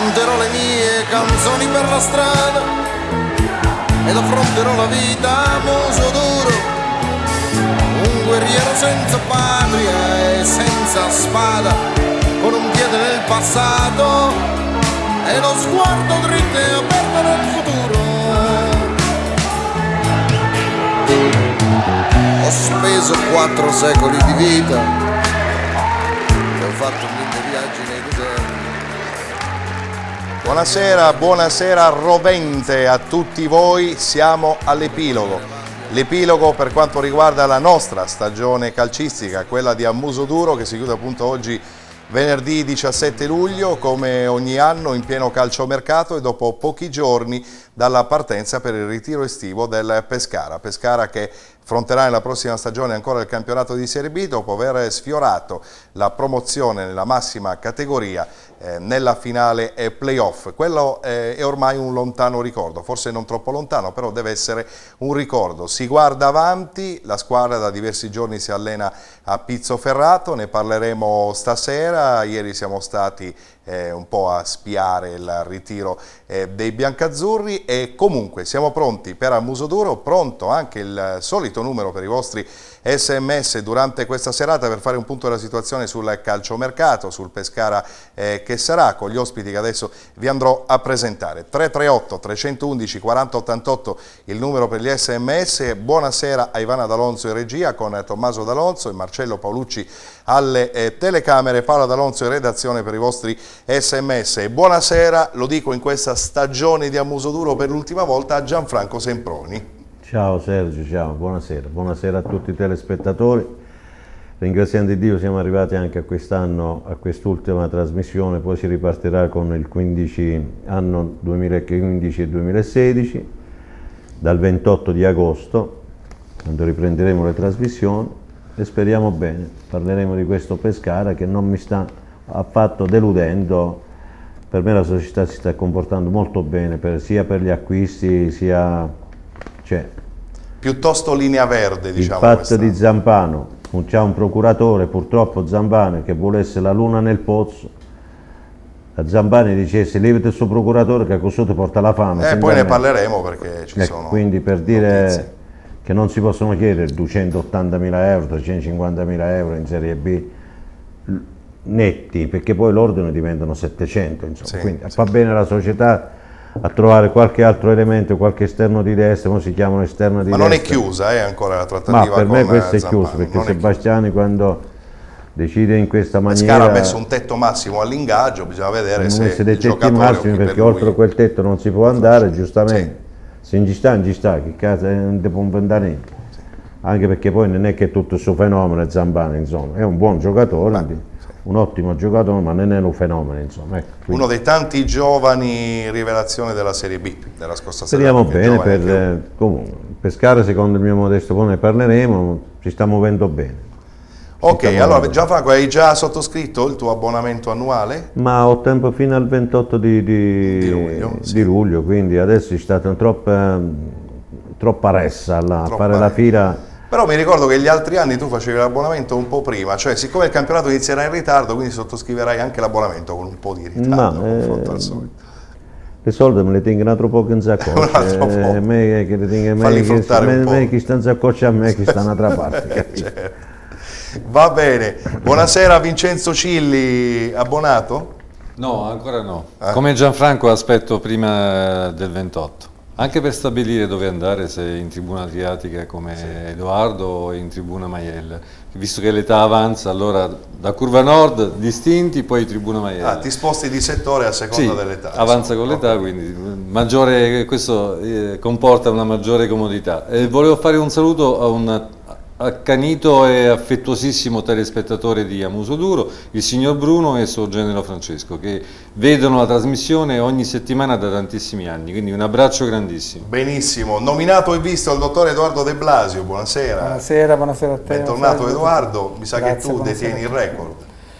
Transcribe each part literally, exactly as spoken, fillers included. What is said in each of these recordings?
canterò le mie canzoni per la strada ed affronterò la vita a muso duro, un guerriero senza patria e senza spada, con un piede nel passato e lo sguardo dritto e aperto nel futuro. Ho speso quattro secoli di vita e ho fatto mille viaggi nei deserti. Buonasera, buonasera rovente a tutti voi, siamo all'epilogo. L'epilogo per quanto riguarda la nostra stagione calcistica, quella di Ammusoduro, che si chiude appunto oggi venerdì diciassette luglio, come ogni anno in pieno calciomercato e dopo pochi giorni dalla partenza per il ritiro estivo del Pescara. Pescara che affronterà nella prossima stagione ancora il campionato di Serie B dopo aver sfiorato la promozione nella massima categoria eh, nella finale e playoff. Quello eh, è ormai un lontano ricordo, forse non troppo lontano, però deve essere un ricordo. Si guarda avanti, la squadra da diversi giorni si allena a Pizzoferrato, ne parleremo stasera. Ieri siamo stati eh, un po' a spiare il ritiro eh, dei biancazzurri e comunque siamo pronti per Ammusoduro, pronto anche il solito numero per i vostri sms durante questa serata per fare un punto della situazione sul calciomercato, sul Pescara eh, che sarà, con gli ospiti che adesso vi andrò a presentare. Tre tre otto tre uno uno quaranta ottantotto il numero per gli sms. Buonasera a Ivana D'Alonzo in regia con Tommaso D'Alonzo e Marcello Paolucci alle eh, telecamere, Paola D'Alonzo in redazione per i vostri sms. E buonasera, lo dico in questa stagione di Ammusoduro per l'ultima volta, a Gianfranco Semproni. Ciao Sergio, ciao, buonasera, buonasera a tutti i telespettatori. Ringraziando Dio siamo arrivati anche a quest'anno, a quest'ultima trasmissione, poi si ripartirà con il quindici, anno duemilaquindici e duemilasedici, dal ventotto di agosto, quando riprenderemo le trasmissioni, e speriamo bene. Parleremo di questo Pescara che non mi sta affatto deludendo. Per me la società si sta comportando molto bene, per, sia per gli acquisti sia... Cioè, piuttosto linea verde, diciamo. Il fatto di Zampano, c'è un procuratore, purtroppo Zampano, che volesse la luna nel pozzo. A Zampani dicesse levate il suo procuratore che così ti porta la fame. E eh, poi ne parleremo perché ci ecco, sono quindi per dire notizie. Che non si possono chiedere duecentottantamila euro, trecentocinquantamila euro in Serie B netti, perché poi l'ordine diventano settecento, insomma. Sì, quindi sì. Va bene la società a trovare qualche altro elemento, qualche esterno di destra, come si chiamano esterno di Ma destra. non è chiusa eh, ancora la trattativa. Ma per con me questo è Zampano. chiuso, perché Non Sebastiani quando decide in questa maniera... Pescara ha messo un tetto massimo all'ingaggio, bisogna vedere se messo dei il tetti giocatore massimi, perché per oltre lui... quel tetto non si può andare, giustamente. Sì. Se non ci sta, non ci sta, che cazzo non ti può andare niente. Sì. Anche perché poi non è che tutto il suo fenomeno è Zampano, insomma, è un buon giocatore. Beh. Un ottimo giocatore, ma non è un fenomeno, insomma. Ecco, uno dei tanti giovani rivelazione della Serie B della scorsa speriamo stagione. Speriamo bene, per, eh, comunque, Pescara secondo il mio modesto poi ne parleremo, si sta muovendo bene. Si ok, allora Gianfranco, hai già sottoscritto il tuo abbonamento annuale? Ma ho tempo fino al ventotto di, di, di, luglio, di sì. luglio, quindi adesso è stata troppa, troppa ressa là, troppa a fare la fila. Però mi ricordo che gli altri anni tu facevi l'abbonamento un po' prima, cioè siccome il campionato inizierà in ritardo, quindi sottoscriverai anche l'abbonamento con un po' di ritardo, no, confronto eh, al solito. Le soldi me le tengo un altro po' in saccoccia, eh, me che le tengo me, che, me, me che stanno in saccoccia a me che stanno un'altra parte. Certo. Va bene, buonasera Vincenzo Cilli, abbonato? No, ancora no. Eh? Come Gianfranco aspetto prima del ventotto. Anche per stabilire dove andare, se in tribuna Adriatica come sì. Edoardo o in tribuna Maiella. Visto che l'età avanza, allora da Curva Nord distinti, poi tribuna Maiella. Ah, ti sposti di settore a seconda sì, dell'età. Avanza con l'età, quindi maggiore, questo eh, comporta una maggiore comodità. Eh, volevo fare un saluto a un accanito e affettuosissimo telespettatore di Ammusoduro, il signor Bruno e suo genero Francesco, che vedono la trasmissione ogni settimana da tantissimi anni, quindi un abbraccio grandissimo. Benissimo, nominato e visto il dottor Edoardo De Blasio, buonasera. Buonasera, buonasera a te. Bentornato Edoardo, mi sa Grazie, che tu buonasera. detieni il record.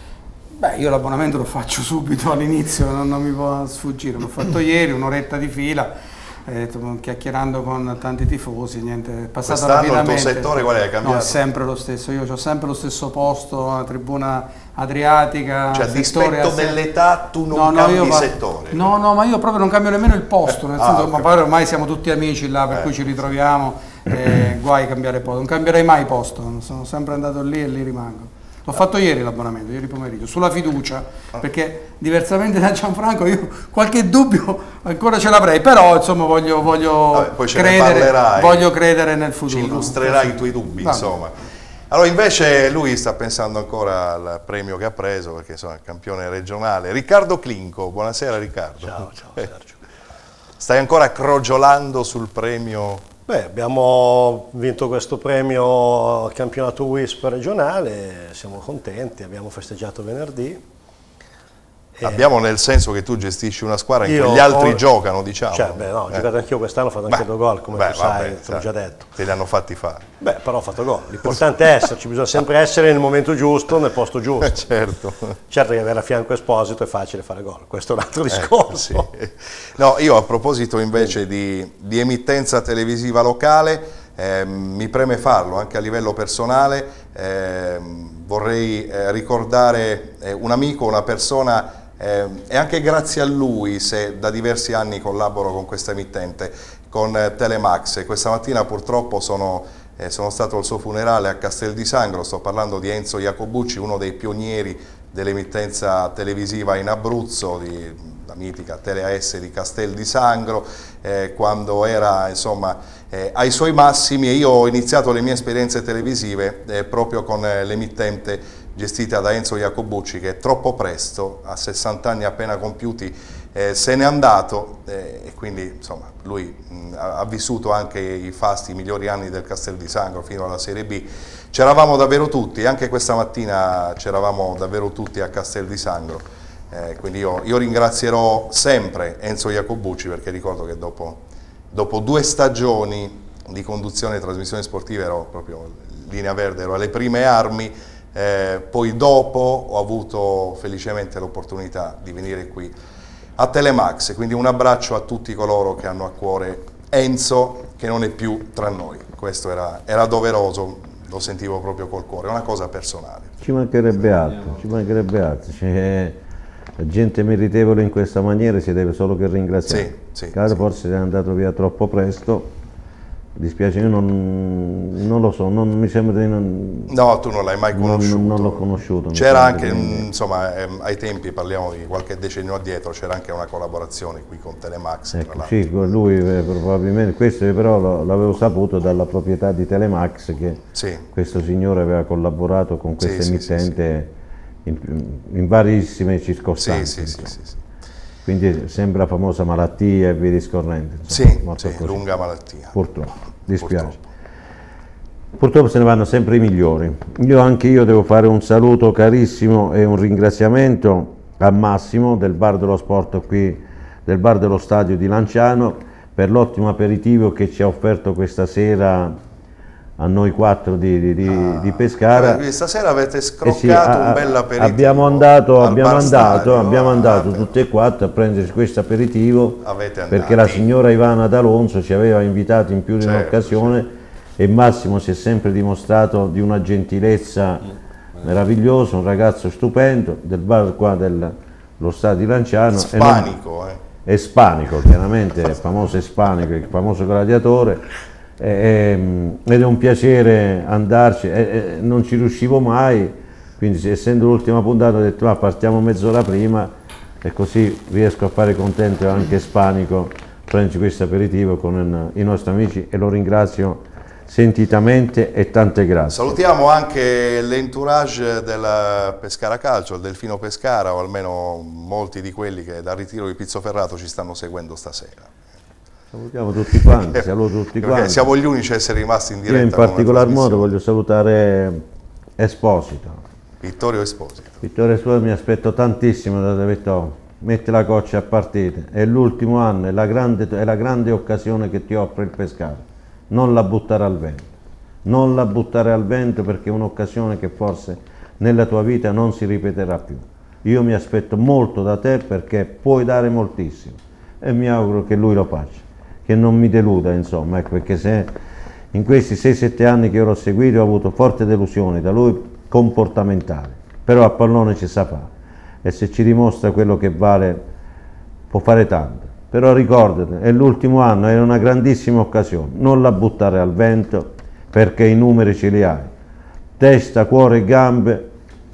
Beh, io l'abbonamento lo faccio subito all'inizio, non, non mi può sfuggire, l'ho fatto ieri, un'oretta di fila. Eh, chiacchierando con tanti tifosi, niente, è passato rapidamente. Il tuo settore qual è? È cambiato? No, è sempre lo stesso, io ho sempre lo stesso posto, la tribuna Adriatica, cioè a dispetto dell'età tu non no, no, cambi io va... settore. No, no, ma io proprio non cambio nemmeno il posto, nel Ah, senso, ok. ma poi ormai siamo tutti amici là, per Eh. cui ci ritroviamo, eh, guai cambiare posto, non cambierei mai posto, sono sempre andato lì e lì rimango. L'ho fatto ieri l'abbonamento, ieri pomeriggio, sulla fiducia, perché diversamente da Gianfranco io qualche dubbio ancora ce l'avrei, però insomma voglio, voglio, Vabbè, poi ce ne credere, parlerai. voglio credere nel futuro. Ci illustrerai i tuoi dubbi, Vabbè. insomma. Allora invece lui sta pensando ancora al premio che ha preso, perché insomma è campione regionale. Riccardo Clinco, buonasera Riccardo. Ciao, ciao Sergio. Stai ancora crogiolando sul premio? Beh, abbiamo vinto questo premio al campionato W I S P regionale, siamo contenti, abbiamo festeggiato venerdì. E Abbiamo nel senso che tu gestisci una squadra in io cui gli altri ho- giocano, diciamo. Cioè, beh, no, ho Eh. giocato anch'io quest'anno, ho fatto anche Beh, due gol, come beh, tu sai, vabbè, te l'ho sai, già detto. Te li hanno fatti fare. Beh, però ho fatto gol. L'importante è esserci, bisogna sempre essere nel momento giusto, nel posto giusto. Eh, certo. Certo che avere a fianco Esposito è facile fare gol, questo è un altro Eh, discorso. sì. No, io a proposito invece di, di emittenza televisiva locale, eh, mi preme farlo anche a livello personale, eh, vorrei eh, ricordare eh, un amico, una persona, eh, e anche grazie a lui se da diversi anni collaboro con questa emittente, con eh, Telemax. Questa mattina purtroppo sono, eh, sono stato al suo funerale a Castel di Sangro, sto parlando di Enzo Iacobucci, uno dei pionieri dell'emittenza televisiva in Abruzzo, di, la mitica Tele A S di Castel di Sangro, eh, quando era insomma eh, ai suoi massimi, e io ho iniziato le mie esperienze televisive eh, proprio con eh, l'emittente gestita da Enzo Iacobucci, che troppo presto, a sessanta anni appena compiuti, eh, se n'è andato, eh, e quindi insomma lui mh, ha, ha vissuto anche i fasti, i migliori anni del Castel di Sangro fino alla Serie B. C'eravamo davvero tutti, anche questa mattina c'eravamo davvero tutti a Castel di Sangro, eh, quindi io, io ringrazierò sempre Enzo Iacobucci, perché ricordo che dopo, dopo due stagioni di conduzione e trasmissioni sportive ero proprio linea verde, ero alle prime armi, eh, poi dopo ho avuto felicemente l'opportunità di venire qui a Telemax, quindi un abbraccio a tutti coloro che hanno a cuore Enzo, che non è più tra noi, questo era, era doveroso. Lo sentivo proprio col cuore, è una cosa personale. Ci mancherebbe altro, ci mancherebbe altro. C'è gente meritevole in questa maniera, si deve solo che ringraziare. Sì, sì, Caro, sì. forse è andato via troppo presto, dispiace, io non, non lo so, non mi sembra di non... No, tu non l'hai mai Non- conosciuto. non l'ho conosciuto, mi C'era sembra, anche, quindi- insomma, ehm, ai tempi, parliamo di qualche decennio addietro, c'era anche una collaborazione qui con Telemax, tra Ecco, l'altro. sì, lui eh, probabilmente, questo però lo- l'avevo saputo dalla proprietà di Telemax, che Sì. questo signore aveva collaborato con questa Sì, sì, sì, emittente in, in varissime Sì, circostanze. sì, sì, insomma. sì, sì. Quindi sembra famosa malattia e via discorrendo. Sì, insomma, morto sì, così. lunga malattia. Purtroppo, dispiace. Purtroppo. Purtroppo se ne vanno sempre i migliori. Io anche io devo fare un saluto carissimo e un ringraziamento a Massimo del Bar dello Sport qui, del Bar dello Stadio di Lanciano, per l'ottimo aperitivo che ci ha offerto questa sera a noi quattro di, di- di- di Pescara. Vabbè, quindi stasera avete Eh scroccato sì, a- un bel aperitivo. abbiamo andato, al abbiamo Bar andato, Stadio. abbiamo Ah, andato beh. tutti e quattro a prenderci questo aperitivo, Avete perché andato. la signora Ivana D'Alonso ci aveva invitato in più di Certo, un'occasione e Massimo si è sempre dimostrato di una gentilezza meravigliosa, un ragazzo stupendo del bar qua dello Stadio di Lanciano. e non- Spanico, eh. Ispanico, chiaramente, il famoso Ispanico, il famoso gladiatore, e- e- ed è un piacere andarci, e- e non ci riuscivo mai, quindi essendo l'ultima puntata ho detto "Ah, partiamo mezz'ora prima e così riesco a fare contento anche Ispanico, prenderci questo aperitivo con i nostri amici e lo ringrazio sentitamente e tante grazie. Salutiamo anche l'entourage del Pescara Calcio, il Delfino Pescara, o almeno molti di quelli che dal ritiro di Pizzoferrato ci stanno seguendo stasera. Salutiamo tutti quanti, saluto tutti Perché quanti. siamo gli unici a essere rimasti in diretta. Io in con una particolar modo trasmissione. voglio salutare Esposito. Vittorio Esposito. Vittorio Esposito, mi aspetto tantissimo da te, Vittorio. Metti la coccia a partire, è l'ultimo anno, è la, grande, è la grande occasione che ti offre il Pescara. Non la buttare al vento, non la buttare al vento, perché è un'occasione che forse nella tua vita non si ripeterà più. Io mi aspetto molto da te perché puoi dare moltissimo e mi auguro che lui lo faccia, che non mi deluda, insomma, ecco, perché se in questi sei sette anni che io l'ho seguito ho avuto forti delusioni da lui comportamentali, però a pallone ci sa fare e se ci dimostra quello che vale può fare tanto. Però ricordate, è l'ultimo anno, è una grandissima occasione, non la buttare al vento perché i numeri ce li hai. Testa, cuore e gambe,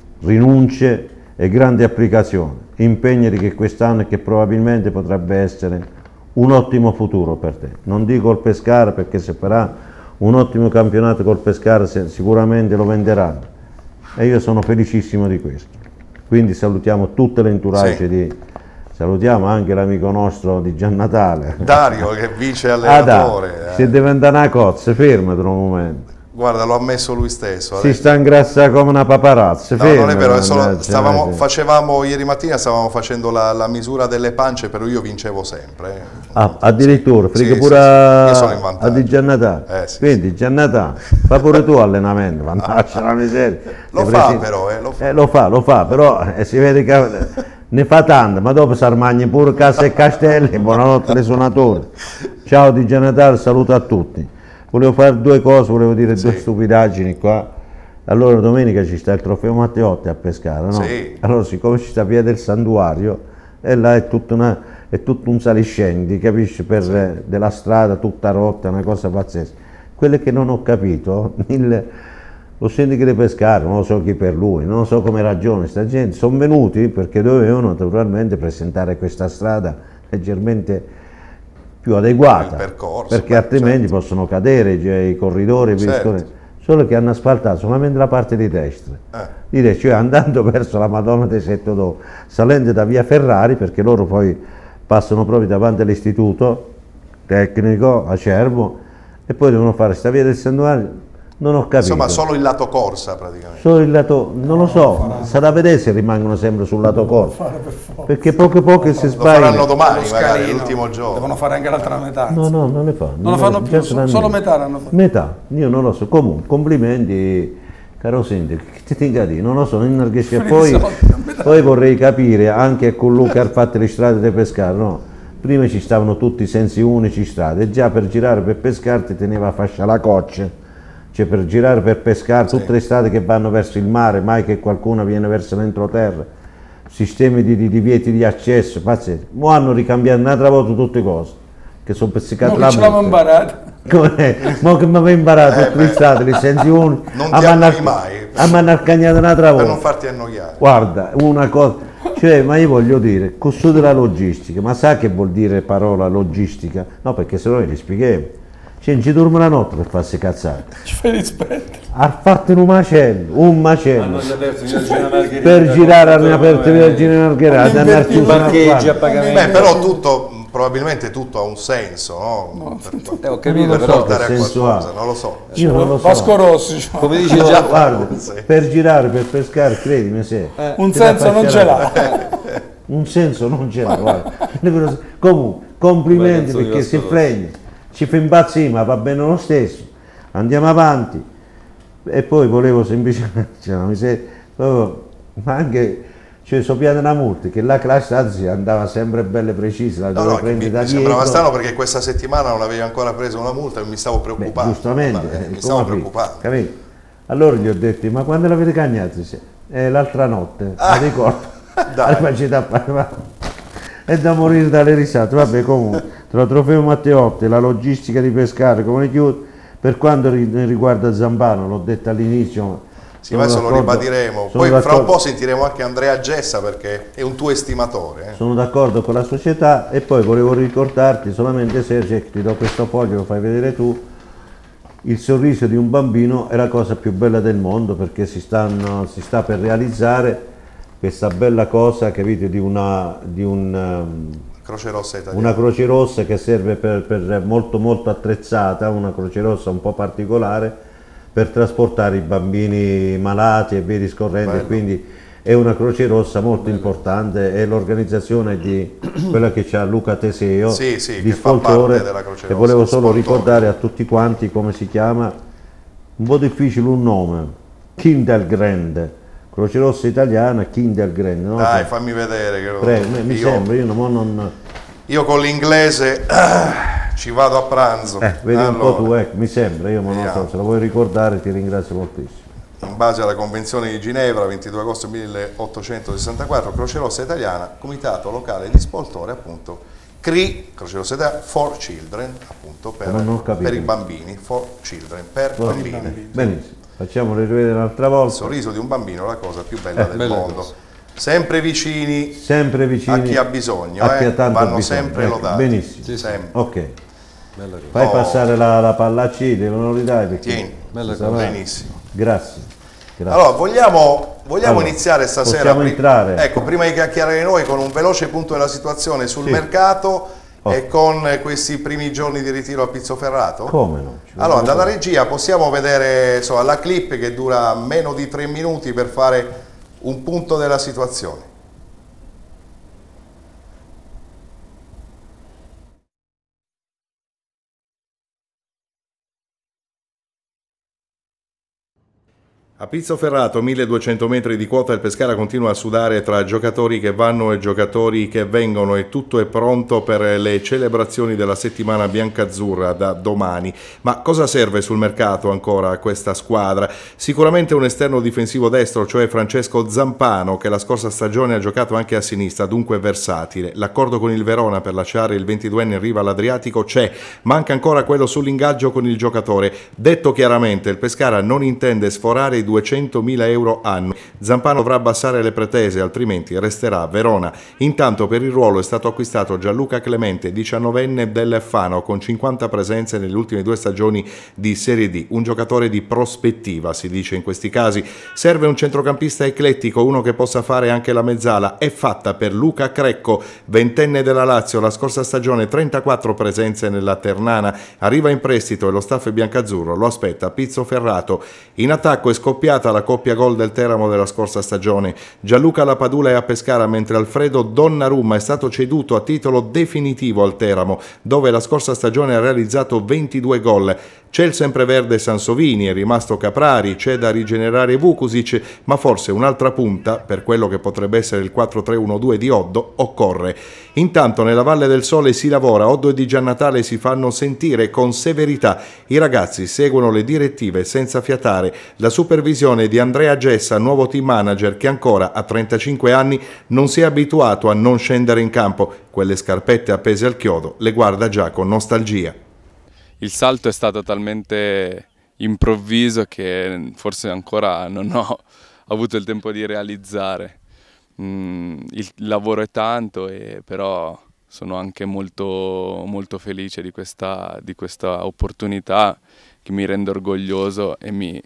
rinunce e grande applicazione. Impegnati che quest'anno e che probabilmente potrebbe essere un ottimo futuro per te. Non dico il Pescara perché se farà un ottimo campionato col Pescara sicuramente lo venderanno e io sono felicissimo di questo. Quindi salutiamo tutte le entourage Sì. di... Salutiamo anche l'amico nostro di Gian Natale. Dario che vice Ah, dai, allenatore. si deve andare una cozza, fermati un momento. Guarda, lo ha ammesso lui stesso. Si adesso. sta ingrassando come una paparazza. No, non è fermati, vero, è solo- mannaggia, stavamo- eh, sì. facevamo ieri mattina stavamo facendo la, la misura delle pance, però io vincevo sempre. eh. Ah, addirittura, Sì, frega sì, pure sì. a, Io sono in vantaggio. a di Gian Natale. Eh, sì, Vedi, Gian Natale, fa pure tu allenamento, mannaggia la miseria. Lo Ti fa presi- però, eh, lo fa. Eh, lo fa, lo fa, però eh, si vede che ne fa tanto, ma dopo si armagna pure casa e castelli. Buonanotte ai suonatori. Ciao di Gian Natale, saluto a tutti. Volevo fare due cose, volevo dire due stupidaggini qua. Allora domenica ci sta il trofeo Matteotti a Pescara, no? Sì. Allora siccome ci sta via del santuario, e là è, tutta una, è tutto un saliscendi, capisci? Per eh, della strada tutta rotta, una cosa pazzesca. Quello che non ho capito, il, lo sindaco di Pescara, non lo so chi per lui, non so come ragione sta gente, sono venuti perché dovevano naturalmente presentare questa strada leggermente più adeguata, Il percorso, perché beh, altrimenti certo. possono cadere cioè, i corridori, i Certo. piscoli. Solo che hanno asfaltato solamente la parte di destra, Eh. di destra, cioè andando verso la Madonna dei Sette Odori, salendo da via Ferrari, perché loro poi passano proprio davanti all'istituto tecnico a Cervo e poi devono fare sta via del santuario. Non ho capito. Insomma, solo il lato corsa praticamente. Solo il lato, non lo so, sarà a vedere se rimangono sempre sul lato corso, perché poco poco si Lo faranno sbagliano. domani, Lo magari, scalino. l'ultimo giorno. Devono fare anche l'altra metà. No, no, non le fanno. Non lo fanno più, già so- saranno solo io. metà l'hanno fatto. Metà, io non lo so. Comunque, complimenti, caro sindaco, che ti tenga a dire, non lo so, non riesci a poi, poi vorrei capire anche con Luca che ha fatto le strade di Pescara, no? Prima ci stavano tutti i sensi unici strade, e già per girare per Pescara ti teneva fascia la coccia. Cioè per girare per Pescara, tutte le strade che vanno verso il mare, mai che qualcuno viene verso l'entroterra, sistemi di, di divieti di accesso, pazzesco. Mo hanno ricambiato un'altra volta tutte cose, che sono pezzicate No, la che ce l'abbiamo multa. imparata. Com'è? Mo che mi avevo imparato Eh, tutte le beh. strade, licenzi unici, Non a ti mannar- annoi mai. a manarcagnare un'altra Per non volta. farti annoiare. Guarda, una cosa, cioè, ma io voglio dire, questo della logistica, ma sa che vuol dire parola logistica? No, perché se no gli spieghiamo. Cioè, non ci dorme la notte per farsi cazzare. Ci fai rispetto. Ha fatto un macello, un macello. Hanno già perso Via Regina Margherita, Per girare hanno aperto Via eh, Regina Margherita, Hanno andare a invertito chiusura parcheggi a qua. pagamento. Beh, però tutto, probabilmente tutto ha un senso, no? Per Eh, ho Non capito, lo so. però portare a che senso qualcosa, ha? non lo so. Io non lo so. Vasco Rossi, cioè. come dice No, già, guarda, Sì. per girare, per pescare, credimi, se un te la senso non ce faccia- l'ha. Un senso non ce l'ha, guarda. Comunque, complimenti Come perché canzoni si Vasco fregna, ci fa impazzire, ma va bene lo stesso. Andiamo avanti. E poi volevo semplicemente, cioè, mi se- proprio- ma anche, cioè, so piano una multa, che la classe anzi andava sempre belle precise, la No, dovevo no, che mi, prendere da mi dietro. sembrava strano perché questa settimana non avevi ancora preso una multa e mi stavo Beh, preoccupando. giustamente, Ma, eh, eh, mi come stavo aprire, preoccupando. capito? Allora gli ho detto, ma quando l'avete cagnato? Eh, l'altra notte, Ah, mi ricordo, dai. alla faceta parlava. È da morire dalle risate. Vabbè, comunque, tra trofeo Matteotti e la logistica di Pescara, come le chiudo, per quanto ri- riguarda Zambano, l'ho detto all'inizio. Sì, ma adesso lo d'accordo- ribadiremo. sono Poi fra un d'accordo- po' sentiremo anche Andrea Gessa perché è un tuo estimatore. eh. Sono d'accordo con la società e poi volevo ricordarti solamente Sergio, che ti do questo foglio, lo fai vedere tu. Il sorriso di un bambino è la cosa più bella del mondo perché si, stanno, si sta per realizzare questa bella cosa, capite, di una, di un, um, Croce Rossa Italiana. una croce rossa che serve per, per molto molto attrezzata, una croce rossa un po' particolare per trasportare i bambini malati e via discorrendo, Bello. quindi è una croce rossa molto importante, è l'organizzazione di quella che c'ha Luca Teseo Sì, sì, di che fa Sfoltore, parte della Croce e Rossa, volevo solo Sfoltore. ricordare a tutti quanti come si chiama, un po' difficile un nome, Kindergrande, Croce Rossa Italiana, Kindergrande, no? Dai, fammi vedere. Che lo- Prego, mi io, sembra, io non, non io con l'inglese ah, ci vado a pranzo. eh, vedi un po' Allora, tu, ecco, mi sembra, io non lo so, vediamo. se lo vuoi ricordare ti ringrazio moltissimo. in base alla Convenzione di Ginevra, ventidue agosto milleottocentosessantaquattro, Croce Rossa Italiana, Comitato Locale di Spoltore, appunto, C R I, Croce Rossa Italiana, for Children, appunto, per, per i bambini, for Children, per For bambini. bambini. Benissimo, facciamolo rivedere un'altra volta. Il sorriso di un bambino è la cosa più bella Eh, del bella mondo. cosa. Sempre vicini, Sempre vicini a chi ha bisogno, a chi eh? ha tanto vanno bisogno. sempre Ecco, lodati. benissimo. Sì, sì. Sempre. Ok, Bella cosa. fai Oh. passare la, la palla a Cile, non lo ridai perché Tieni. Bella si sarà- Benissimo. Grazie. Grazie. Allora, vogliamo, vogliamo Allora, iniziare stasera, possiamo pri- entrare. ecco, prima di chiacchierare noi, con un veloce punto della situazione sul Sì. mercato Oh. e con questi primi giorni di ritiro a Pizzoferrato? Come no? Ci Allora, vuole dalla fare. regia possiamo vedere insomma, la clip che dura meno di tre minuti per fare un punto della situazione. A Pizzoferrato, milleduecento metri di quota, il Pescara continua a sudare tra giocatori che vanno e giocatori che vengono e tutto è pronto per le celebrazioni della settimana biancazzurra da domani. Ma cosa serve sul mercato ancora a questa squadra? Sicuramente un esterno difensivo destro, cioè Francesco Zampano, che la scorsa stagione ha giocato anche a sinistra, dunque versatile. L'accordo con il Verona per lasciare il ventiduenne in riva all'Adriatico c'è, manca ancora quello sull'ingaggio con il giocatore. Detto chiaramente, il Pescara non intende sforare i duecentomila euro annui. Zampano dovrà abbassare le pretese, altrimenti resterà a Verona. Intanto per il ruolo è stato acquistato Gianluca Clemente, diciannovenne del Fano, con cinquanta presenze nelle ultime due stagioni di Serie D. Un giocatore di prospettiva, si dice in questi casi. Serve un centrocampista eclettico, uno che possa fare anche la mezzala. È fatta per Luca Crecco, ventenne della Lazio, la scorsa stagione trentaquattro presenze nella Ternana. Arriva in prestito e lo staff biancazzurro lo aspetta a Pizzoferrato. In attacco è scoppiata la coppia gol del Teramo della scorsa stagione. Gianluca Lapadula è a Pescara, mentre Alfredo Donnarumma è stato ceduto a titolo definitivo al Teramo, dove la scorsa stagione ha realizzato ventidue gol. C'è il sempreverde Sansovini, è rimasto Caprari, c'è da rigenerare Vukusic, ma forse un'altra punta, per quello che potrebbe essere il quattro tre uno due di Oddo, occorre. Intanto nella Valle del Sole si lavora, Oddo e Di Giannatale si fanno sentire con severità. I ragazzi seguono le direttive senza fiatare. La supervisione di Andrea Gessa, nuovo team manager che ancora a trentacinque anni non si è abituato a non scendere in campo. Quelle scarpette appese al chiodo le guarda già con nostalgia. Il salto è stato talmente improvviso che forse ancora non ho avuto il tempo di realizzare. Mm, il lavoro è tanto, e però sono anche molto, molto felice di questa, di questa opportunità che mi rende orgoglioso e mi,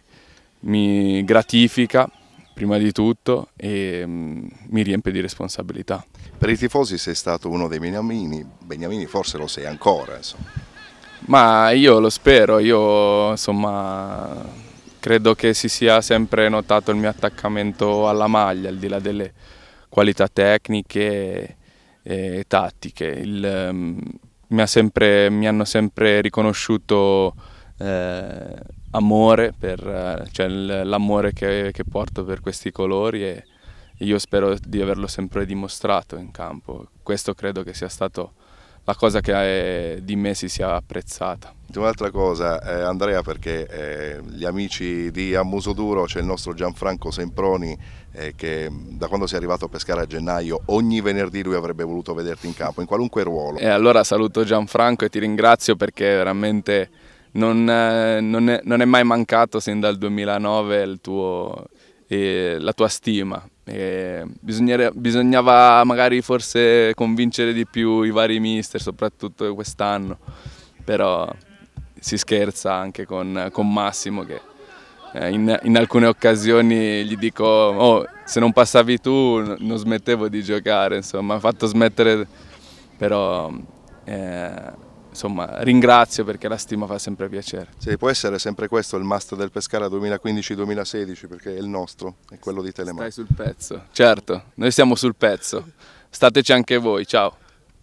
mi gratifica prima di tutto e mm, mi riempie di responsabilità. Per i tifosi sei stato uno dei beniamini, beniamini forse lo sei ancora, insomma. Ma io lo spero, io insomma credo che si sia sempre notato il mio attaccamento alla maglia, al di là delle qualità tecniche e, e tattiche. Il, um, mi, ha sempre, mi hanno sempre riconosciuto eh, amore, per, cioè l'amore che, che porto per questi colori, e io spero di averlo sempre dimostrato in campo. Questo credo che sia stato la cosa che di me si sia apprezzata. Un'altra cosa, eh, Andrea, perché eh, gli amici di A Muso Duro, c'è il nostro Gianfranco Semproni eh, che da quando sei arrivato a Pescara a gennaio ogni venerdì lui avrebbe voluto vederti in campo, in qualunque ruolo. E allora saluto Gianfranco e ti ringrazio, perché veramente non, eh, non, è, non è mai mancato sin dal duemilanove il tuo, eh, la tua stima. E bisognava magari forse convincere di più i vari mister, soprattutto quest'anno, però si scherza anche con, con Massimo, che eh, in, in alcune occasioni gli dico oh, se non passavi tu non smettevo di giocare, insomma, mi ha fatto smettere, però eh, insomma ringrazio, perché la stima fa sempre piacere. Sì, può essere sempre questo il must del Pescara duemilaquindici duemilasedici, perché è il nostro, è quello di Telemar. Stai sul pezzo, certo, noi siamo sul pezzo, stateci anche voi, ciao.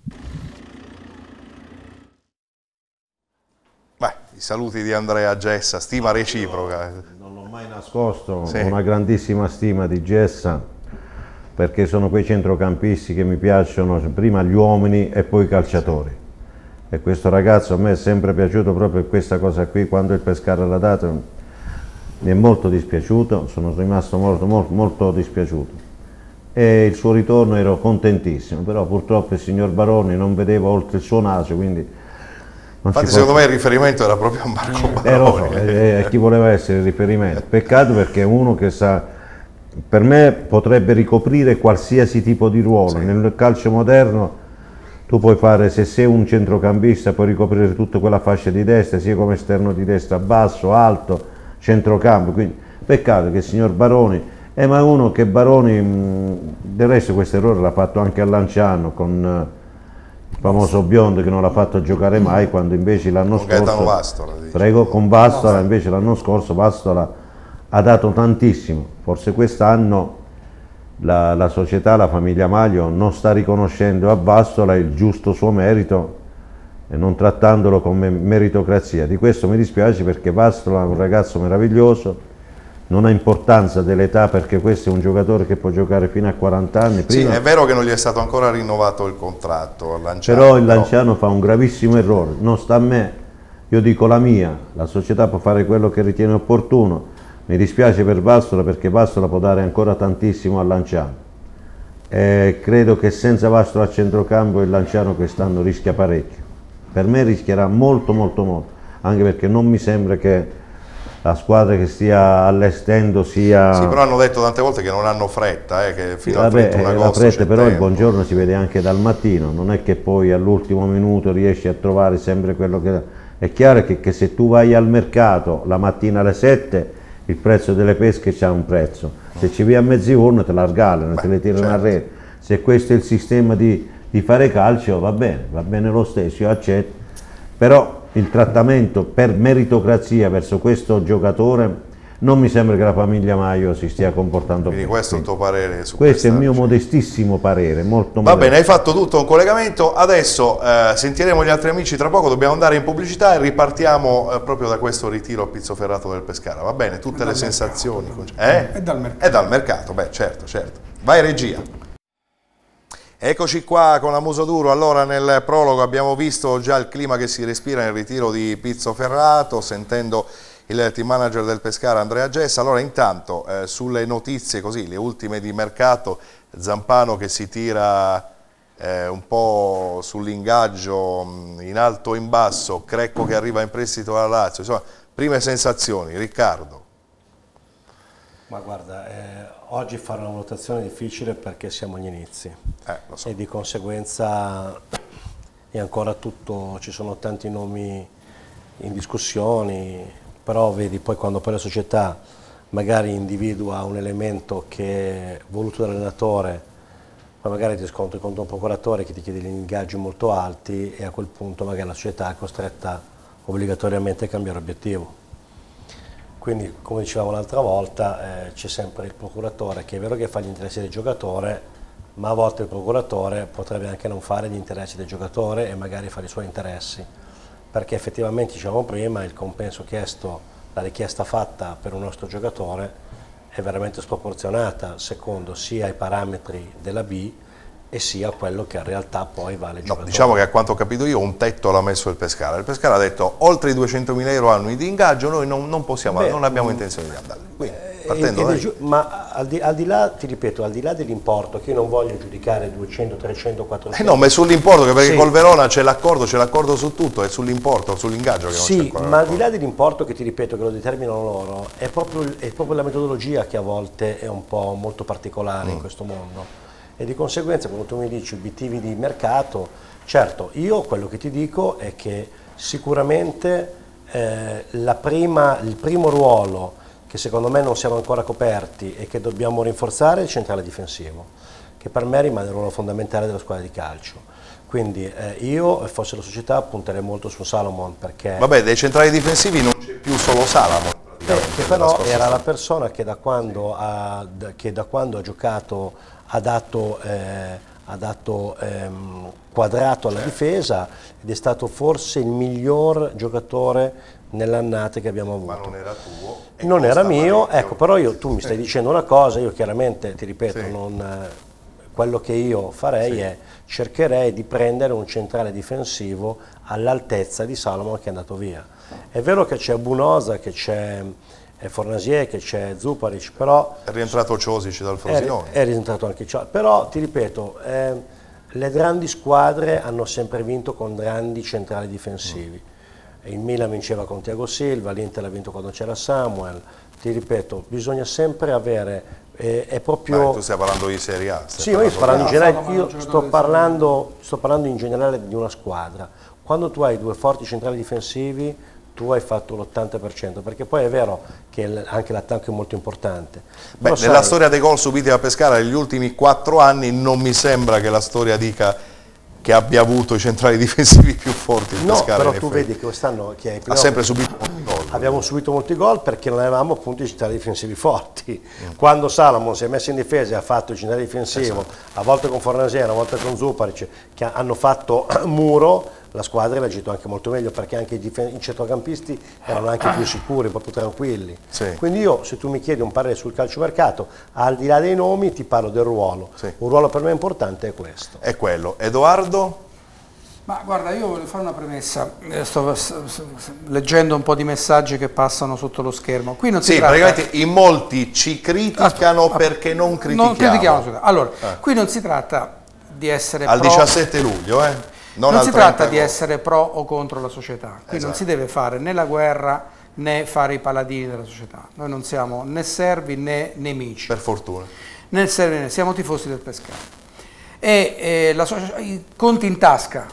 Beh, i saluti di Andrea Gessa, stima reciproca. Non l'ho mai nascosto, Sì. Ho una grandissima stima di Gessa, perché sono quei centrocampisti che mi piacciono, prima gli uomini e poi i calciatori. E questo ragazzo a me è sempre piaciuto proprio per questa cosa qui. Quando il Pescara l'ha dato mi è molto dispiaciuto, sono rimasto molto, molto, molto dispiaciuto. E il suo ritorno ero contentissimo, però purtroppo il signor Baroni non vedeva oltre il suo naso, quindi... Non Infatti secondo me il riferimento era proprio a Marco Baroni. Eh, lo so, eh, chi voleva essere il riferimento. Peccato perché è uno che sa, per me potrebbe ricoprire qualsiasi tipo di ruolo. Sì. Nel calcio moderno tu puoi fare, se sei un centrocampista, puoi ricoprire tutta quella fascia di destra, sia come esterno di destra, basso, alto, centrocampo. Quindi peccato che il signor Baroni... Eh, ma uno che Baroni, mh, del resto questo errore l'ha fatto anche a Lanciano con uh, il famoso biondo che non l'ha fatto giocare mai, quando invece l'anno scorso, Vastola, prego, con Vastola, invece l'anno scorso Vastola ha dato tantissimo. Forse quest'anno la, la società, la famiglia Maglio non sta riconoscendo a Vastola il giusto suo merito e non trattandolo come meritocrazia. Di questo mi dispiace, perché Vastola è un ragazzo meraviglioso. Non ha importanza dell'età, perché questo è un giocatore che può giocare fino a quaranta anni. Prima, sì, è vero che non gli è stato ancora rinnovato il contratto al Lanciano. Però il Lanciano però... fa un gravissimo errore, non sta a me, io dico la mia, la società può fare quello che ritiene opportuno. Mi dispiace per Vastola, perché Vastola può dare ancora tantissimo al Lanciano. E credo che senza Vastola a centrocampo il Lanciano quest'anno rischia parecchio. Per me rischierà molto molto molto, anche perché non mi sembra che la squadra che stia allestendo sia... Sì, però hanno detto tante volte che non hanno fretta, eh, che fino sì, al trentuno vabbè, agosto la fretta, però tempo. Il buongiorno si vede anche dal mattino, non è che poi all'ultimo minuto riesci a trovare sempre quello che... È chiaro che, che se tu vai al mercato la mattina alle sette, il prezzo delle pesche c'ha un prezzo, se ci vai a mezzogiorno te la regalano, Beh, te le tirano certo. a rete. Se questo è il sistema di, di fare calcio, va bene, va bene lo stesso, io accetto, però il trattamento per meritocrazia verso questo giocatore non mi sembra che la famiglia Maio si stia comportando Quindi bene. questo è il tuo parere su questo è il mio vicenda. modestissimo parere, molto Va modesto. bene, hai fatto tutto un collegamento, adesso eh, sentiremo gli altri amici tra poco, dobbiamo andare in pubblicità e ripartiamo eh, proprio da questo ritiro a Pizzoferrato del Pescara, va bene? Tutte le sensazioni. Eh? È dal mercato. È dal mercato, beh certo, certo. Vai regia. Eccoci qua con la Musoduro. Allora, nel prologo abbiamo visto già il clima che si respira nel ritiro di Pizzoferrato, sentendo il team manager del Pescara Andrea Gessa. Allora, intanto eh, sulle notizie così, le ultime di mercato, Zampano che si tira eh, un po' sull'ingaggio in alto e in basso, Crecco che arriva in prestito alla Lazio, insomma, prime sensazioni, Riccardo. Ma guarda, eh, oggi fare una valutazione è difficile perché siamo agli inizi eh, lo so. e di conseguenza è ancora tutto, ci sono tanti nomi in discussione, però vedi poi quando poi la società magari individua un elemento che è voluto dall'allenatore, poi magari ti scontri contro un procuratore che ti chiede degli ingaggi molto alti e a quel punto magari la società è costretta obbligatoriamente a cambiare obiettivo. Quindi, come dicevamo l'altra volta, eh, c'è sempre il procuratore che è vero che fa gli interessi del giocatore, ma a volte il procuratore potrebbe anche non fare gli interessi del giocatore e magari fare i suoi interessi, perché effettivamente, dicevamo prima, il compenso chiesto, la richiesta fatta per un nostro giocatore è veramente sproporzionata secondo sia i parametri della B e sia quello che in realtà poi vale il no, giocatore. Diciamo che a quanto ho capito io un tetto l'ha messo il Pescara. Il Pescara ha detto oltre i duecentomila euro annui di ingaggio noi non, non possiamo, Beh, non abbiamo intenzione di andare. Quindi, partendo e, da e, ma al di, al di là, ti ripeto, al di là dell'importo, che io non voglio giudicare duecento, trecento, quattrocento. Eh no, ma è sull'importo, perché sì. col Verona c'è l'accordo, c'è l'accordo su tutto, è sull'importo, sull'ingaggio che non sì, c'è ancora. Ma al di là dell'importo che ti ripeto che lo determinano loro, è proprio, è proprio la metodologia che a volte è un po' molto particolare mm. in questo mondo. E di conseguenza quando tu mi dici obiettivi di mercato, certo, io quello che ti dico è che sicuramente eh, la prima, il primo ruolo che secondo me non siamo ancora coperti e che dobbiamo rinforzare è il centrale difensivo, che per me rimane il ruolo fondamentale della squadra di calcio. Quindi eh, io, fosse la società, punterei molto su Salomon perché... Vabbè, dei centrali difensivi non c'è più solo Salomon. Eh, che però era la persona che da quando ha, che da quando ha giocato ha dato, eh, ha dato ehm, quadrato alla difesa ed è stato forse il miglior giocatore nell'annata che abbiamo avuto. Ma non era tuo? Non era mio, ecco, però io, tu mi stai dicendo una cosa, io chiaramente, ti ripeto, sì. non, eh, quello che io farei sì. è cercherei di prendere un centrale difensivo all'altezza di Salomon che è andato via. È vero che c'è Bunosa, che c'è è Fornasier, che c'è Zuparic, però... È rientrato Ciosic dal Frosinone. È, è rientrato anche Ciosic, però ti ripeto, eh, le grandi squadre hanno sempre vinto con grandi centrali difensivi. Mm. Il Milan vinceva con Thiago Silva, l'Inter l'ha vinto quando c'era Samuel. Ti ripeto, bisogna sempre avere, eh, è proprio... Beh, tu stai parlando di Serie A. Sì, io, sto parlando, in generale, io sto, parlando, sto parlando in generale di una squadra. Quando tu hai due forti centrali difensivi, tu hai fatto l'ottanta per cento, perché poi è vero che anche l'attacco è molto importante. Beh, Però nella sai, storia dei gol subiti da Pescara negli ultimi quattro anni non mi sembra che la storia dica che abbia avuto i centrali difensivi più forti il no, Pescara. però in tu effetti. vedi che quest'anno che hai ha sempre subito molti gol. Abbiamo subito molti gol perché non avevamo appunto i centrali difensivi forti. Mm. Quando Salomon si è messo in difesa e ha fatto il centrale difensivo, esatto. a volte con Fornasier, a volte con Zuparic, che hanno fatto muro, la squadra ha reagito anche molto meglio, perché anche i, i centrocampisti erano anche più sicuri, proprio tranquilli. Sì. Quindi io, se tu mi chiedi un parere sul calciomercato, al di là dei nomi ti parlo del ruolo. Sì. Un ruolo per me importante è questo. È quello. Edoardo? Ma guarda, io voglio fare una premessa, sto leggendo un po' di messaggi che passano sotto lo schermo. Qui non si sì, tratta... praticamente in molti ci criticano Aspetta, perché non critichiamo. Non critichiamo. Allora, eh. qui non si tratta di essere al pro... diciassette luglio, eh? Non, non al si tratta di gol. essere pro o contro la società. Qui esatto. non si deve fare né la guerra né fare i paladini della società. Noi non siamo né servi né nemici. Per fortuna. Né servi, siamo tifosi del Pescara. E eh, la società, i conti in tasca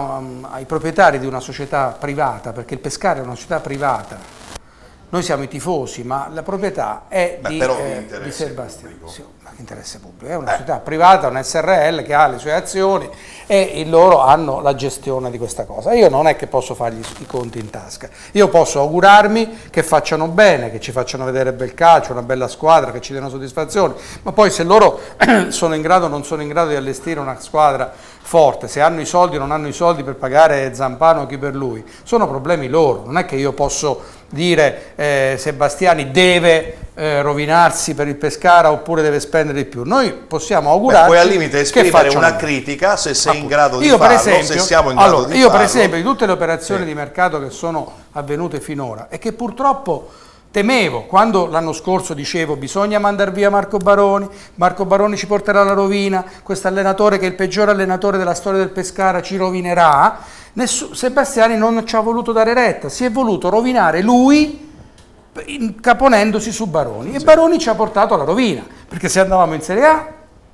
ai proprietari di una società privata, perché il Pescara è una società privata, noi siamo i tifosi, ma la proprietà è Beh, di, però eh, di Sebastiano. Sì, ma che interesse pubblico? È una eh. società privata, una S R L che ha le sue azioni e loro hanno la gestione di questa cosa. Io non è che posso fargli i conti in tasca, io posso augurarmi che facciano bene, che ci facciano vedere bel calcio, una bella squadra, che ci diano soddisfazioni, ma poi se loro sono in grado o non sono in grado di allestire una squadra forte, se hanno i soldi o non hanno i soldi per pagare Zampano o chi per lui, sono problemi loro. Non è che io posso dire eh, Sebastiani deve eh, rovinarsi per il Pescara oppure deve spendere di più. Noi possiamo augurarci. Beh, poi al limite esprimere una bene. critica se sei in Appunto. grado di io, farlo, per esempio, se siamo in grado allora, di io farlo. per esempio di tutte le operazioni sì. di mercato che sono avvenute finora e che purtroppo temevo, quando l'anno scorso dicevo bisogna mandare via Marco Baroni, Marco Baroni ci porterà alla rovina, questo allenatore che è il peggior allenatore della storia del Pescara ci rovinerà, Nessun, Sebastiani non ci ha voluto dare retta, si è voluto rovinare lui incaponendosi su Baroni e sì. Baroni ci ha portato alla rovina, perché se andavamo in Serie A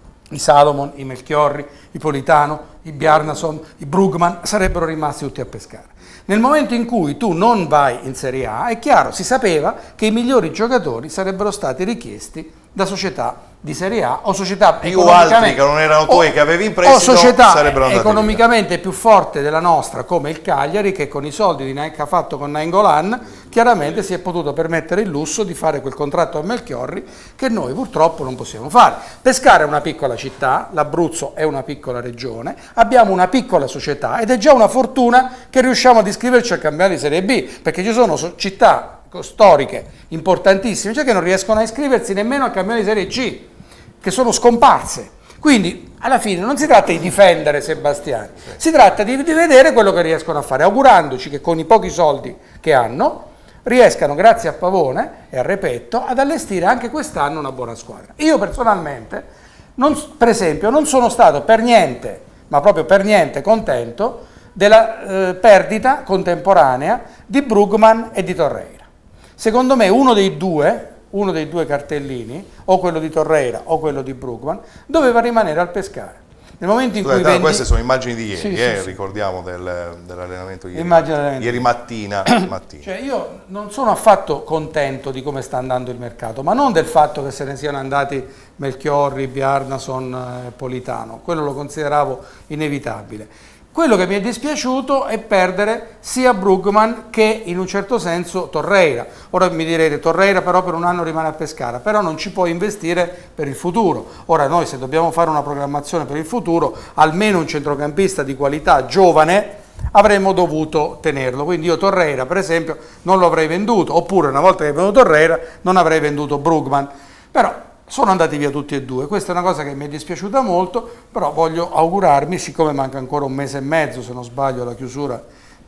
i Salomon, i Melchiorri, i Politano, i Bjarnason, i Brugman sarebbero rimasti tutti a Pescara. Nel momento in cui tu non vai in Serie A, è chiaro, si sapeva che i migliori giocatori sarebbero stati richiesti da società di Serie A o società più altri che non erano tuoi che avevi in prestito o società sarebbero andati economicamente via. Più forte della nostra, come il Cagliari, che con i soldi di Nike ha fatto con Nainggolan chiaramente si è potuto permettere il lusso di fare quel contratto a Melchiorri che noi purtroppo non possiamo fare. Pescara è una piccola città, l'Abruzzo è una piccola regione, abbiamo una piccola società ed è già una fortuna che riusciamo ad iscriverci al campionato di Serie B, perché ci sono città storiche importantissime, cioè che non riescono a iscriversi nemmeno al campionato di Serie C, che sono scomparse. Quindi alla fine non si tratta di difendere Sebastiani, si tratta di, di vedere quello che riescono a fare, augurandoci che con i pochi soldi che hanno riescano, grazie a Pavone e a Repetto, ad allestire anche quest'anno una buona squadra. Io personalmente, non, per esempio, non sono stato per niente, ma proprio per niente contento della eh, perdita contemporanea di Brugman e di Torreira. Secondo me uno dei due, uno dei due cartellini, o quello di Torreira o quello di Brugman, doveva rimanere al Pescara. Nel momento in Scusate, cui vendi... Queste sono immagini di ieri, sì, eh, sì, sì. ricordiamo del, dell'allenamento ieri, Immagine ieri mattina. mattina. Cioè io non sono affatto contento di come sta andando il mercato, ma non del fatto che se ne siano andati Melchiorri, Bjarnason, eh, Politano, quello lo consideravo inevitabile. Quello che mi è dispiaciuto è perdere sia Brugman che in un certo senso Torreira. Ora mi direte Torreira però per un anno rimane a Pescara, però non ci puoi investire per il futuro. Ora noi se dobbiamo fare una programmazione per il futuro, almeno un centrocampista di qualità giovane avremmo dovuto tenerlo. Quindi io Torreira per esempio non lo avrei venduto, oppure una volta che è venuto Torreira non avrei venduto Brugman. Però sono andati via tutti e due, questa è una cosa che mi è dispiaciuta molto, però voglio augurarmi, siccome manca ancora un mese e mezzo, se non sbaglio, alla chiusura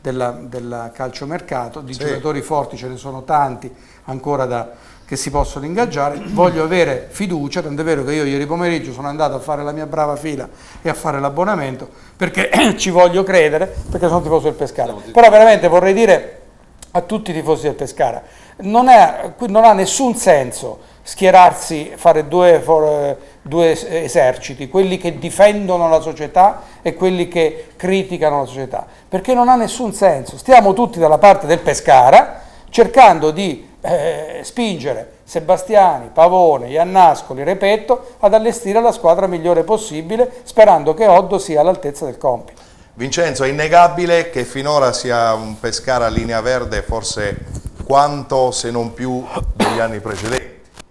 della, del calciomercato, di sì. giocatori forti ce ne sono tanti ancora da, che si possono ingaggiare, voglio avere fiducia, tant'è vero che io ieri pomeriggio sono andato a fare la mia brava fila e a fare l'abbonamento perché ci voglio credere, perché sono tifoso del Pescara, però veramente vorrei dire a tutti i tifosi del Pescara, non, è, non ha nessun senso schierarsi, fare due, due eserciti, quelli che difendono la società e quelli che criticano la società, perché non ha nessun senso. Stiamo tutti dalla parte del Pescara cercando di eh, spingere Sebastiani, Pavone, Iannascoli, Repetto ad allestire la squadra migliore possibile, sperando che Oddo sia all'altezza del compito. Vincenzo, è innegabile che finora sia un Pescara linea verde forse quanto se non più degli anni precedenti.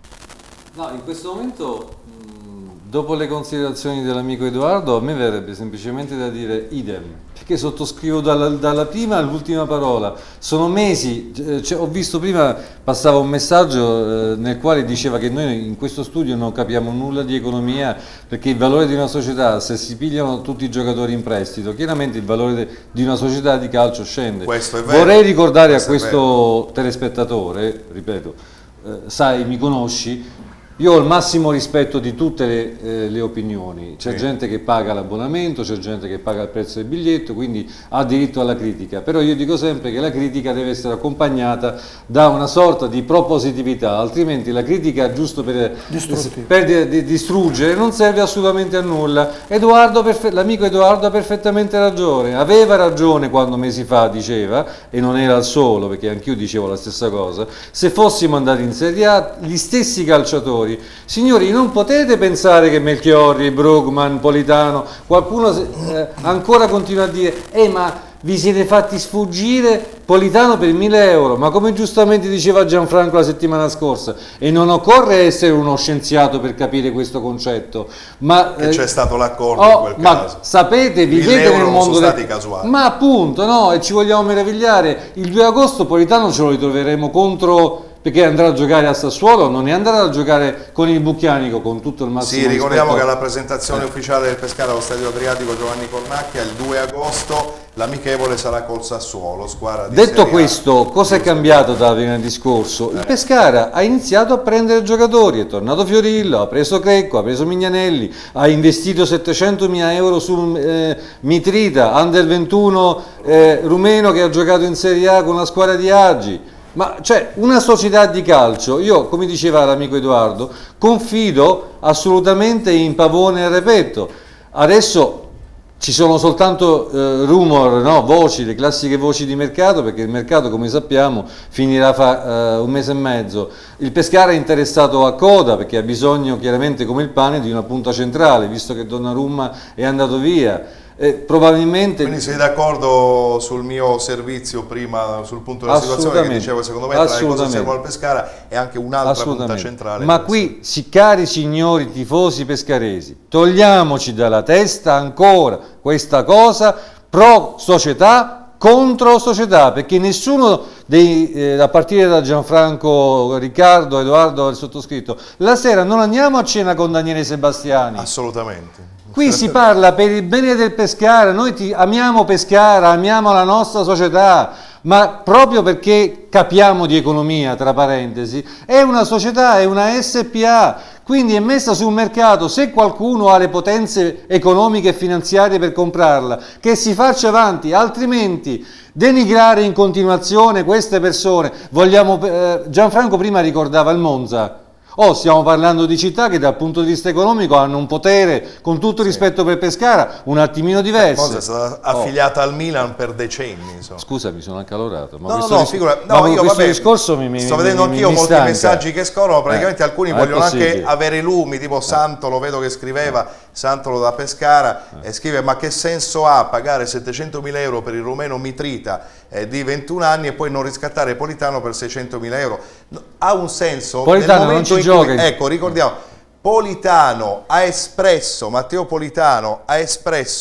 No, in questo momento, mh, dopo le considerazioni dell'amico Edoardo, a me verrebbe semplicemente da dire idem, perché sottoscrivo dalla, dalla prima all'ultima parola. Sono mesi, cioè, ho visto prima, passava un messaggio eh, nel quale diceva che noi in questo studio non capiamo nulla di economia, perché il valore di una società, se si pigliano tutti i giocatori in prestito, chiaramente il valore de, di una società di calcio scende. Questo è vero. Vorrei ricordare questo a questo telespettatore, ripeto, eh, sai, mi conosci, io ho il massimo rispetto di tutte le, eh, le opinioni, c'è sì. gente che paga l'abbonamento, c'è gente che paga il prezzo del biglietto, quindi ha diritto alla critica, però io dico sempre che la critica deve essere accompagnata da una sorta di propositività, altrimenti la critica giusto per, per di, di, distruggere non serve assolutamente a nulla. Edoardo, l'amico Edoardo ha perfettamente ragione, aveva ragione quando mesi fa diceva, e non era il solo perché anch'io dicevo la stessa cosa, se fossimo andati in Serie A gli stessi calciatori, signori, non potete pensare che Melchiorri, Brugman, Politano, qualcuno eh, ancora continua a dire eh ma vi siete fatti sfuggire Politano per mille euro, ma come giustamente diceva Gianfranco la settimana scorsa, e non occorre essere uno scienziato per capire questo concetto, ma che eh, c'è stato l'accordo oh, in quel ma caso. sapete, vivete nel mondo sono stati del... casuali. Ma appunto, no, e ci vogliamo meravigliare, il due agosto Politano ce lo ritroveremo contro, perché andrà a giocare a Sassuolo, non ne andrà a giocare con il Bucchianico, con tutto il massimo Sì, ricordiamo rispetto. che alla presentazione eh. ufficiale del Pescara allo Stadio Adriatico Giovanni Cornacchia il due agosto l'amichevole sarà col Sassuolo, squadra di Detto Serie A. questo, cosa è cambiato da venerdì scorso? Il Pescara ha iniziato a prendere giocatori, è tornato Fiorillo, ha preso Crecco, ha preso Mignanelli, ha investito settecentomila euro su eh, Mitrita, under ventuno eh, rumeno che ha giocato in Serie A con la squadra di Agi. Ma cioè una società di calcio, io come diceva l'amico Edoardo, confido assolutamente in Pavone e Repetto. Adesso ci sono soltanto eh, rumor, no? Voci, le classiche voci di mercato, perché il mercato come sappiamo finirà fra eh, un mese e mezzo. Il Pescara è interessato a coda perché ha bisogno chiaramente come il pane di una punta centrale, visto che Donnarumma è andato via. Eh, probabilmente... Quindi sei d'accordo sul mio servizio prima sul punto della situazione che dicevo, secondo me tra le cose che servono al Pescara è anche un'altra punta centrale. Ma qui, si, cari signori tifosi pescaresi, togliamoci dalla testa ancora questa cosa pro società contro società, perché nessuno dei, eh, a partire da Gianfranco, Riccardo, Edoardo, il sottoscritto, la sera non andiamo a cena con Daniele Sebastiani. Assolutamente. Qui si parla per il bene del Pescara, noi ti, amiamo Pescara, amiamo la nostra società, ma proprio perché capiamo di economia, tra parentesi, è una società, è una S P A, quindi è messa sul mercato. Se qualcuno ha le potenze economiche e finanziarie per comprarla, che si faccia avanti, altrimenti denigrare in continuazione queste persone. Vogliamo, eh, Gianfranco prima ricordava il Monza. Oh, stiamo parlando di città che dal punto di vista economico hanno un potere, con tutto rispetto per Pescara, un attimino diverso. Monza è stata affiliata oh. al Milan per decenni. Insomma. Scusa, mi sono accalorato. Ma no, questo, no, ris figura, no, ma io questo vabbè, discorso mi, mi sto vedendo mi, anch'io mi molti stanca. messaggi che scorrono, praticamente eh, alcuni è vogliono possibile. anche avere i lumi, tipo Santolo, vedo che scriveva, Santolo da Pescara, eh. e scrive ma che senso ha pagare settecentomila euro per il rumeno Mitrita eh, di ventuno anni e poi non riscattare Politano per seicentomila euro? No, ha un senso Politano nel non ci in gioca. Cui, ecco, ricordiamo, Politano ha espresso, Matteo Politano ha espresso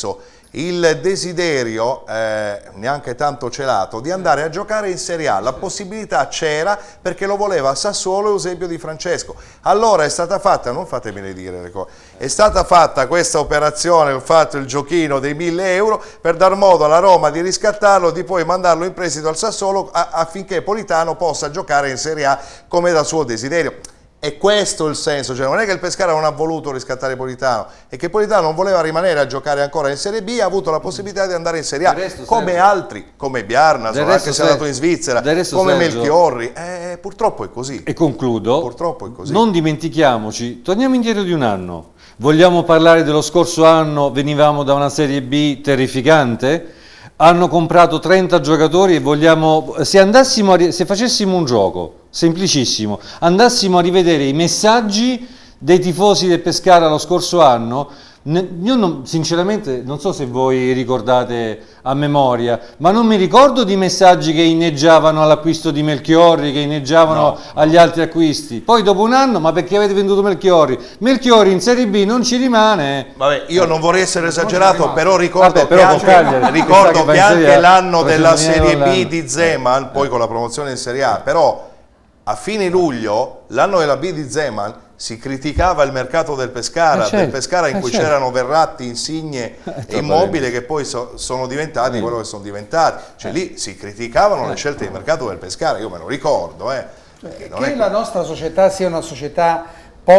il desiderio, eh, neanche tanto celato, di andare a giocare in Serie A. La possibilità c'era perché lo voleva Sassuolo e Eusebio Di Francesco. Allora è stata fatta, non fatemene dire le cose, è stata fatta questa operazione, ho fatto il giochino dei mille euro per dar modo alla Roma di riscattarlo, di poi mandarlo in prestito al Sassuolo a, affinché Politano possa giocare in Serie A come da suo desiderio. È questo il senso, cioè non è che il Pescara non ha voluto riscattare Politano, è che Politano non voleva rimanere a giocare ancora in Serie B, ha avuto la possibilità di andare in Serie A, come Sergio, altri, come Bjarnason, anche se è andato in Svizzera, come Sergio, Melchiorri, eh, purtroppo è così. E concludo, purtroppo è così. Non dimentichiamoci, torniamo indietro di un anno, vogliamo parlare dello scorso anno, venivamo da una Serie B terrificante, hanno comprato trenta giocatori e vogliamo, se andassimo a, se facessimo un gioco semplicissimo, andassimo a rivedere i messaggi dei tifosi del Pescara lo scorso anno, io non, sinceramente non so se voi ricordate a memoria, ma non mi ricordo di messaggi che inneggiavano all'acquisto di Melchiorri, che inneggiavano no, agli no. altri acquisti. Poi dopo un anno, ma perché avete venduto Melchiorri? Melchiorri in Serie B non ci rimane. Vabbè, io non vorrei essere esagerato, però ricordo Vabbè, che però anche, Cagliari, ricordo che anche l'anno della Serie B l'anno. di Zeman, poi con la promozione in Serie A, però a fine luglio, l'anno della B di Zeman, si criticava il mercato del Pescara, eh certo, del Pescara in eh cui certo. c'erano Verratti, Insigne e Immobile che poi so, sono diventati mm. quello che sono diventati. Cioè eh. lì si criticavano eh. le scelte di mercato del Pescara, io me lo ricordo. Eh, che non che è la che... nostra società sia una società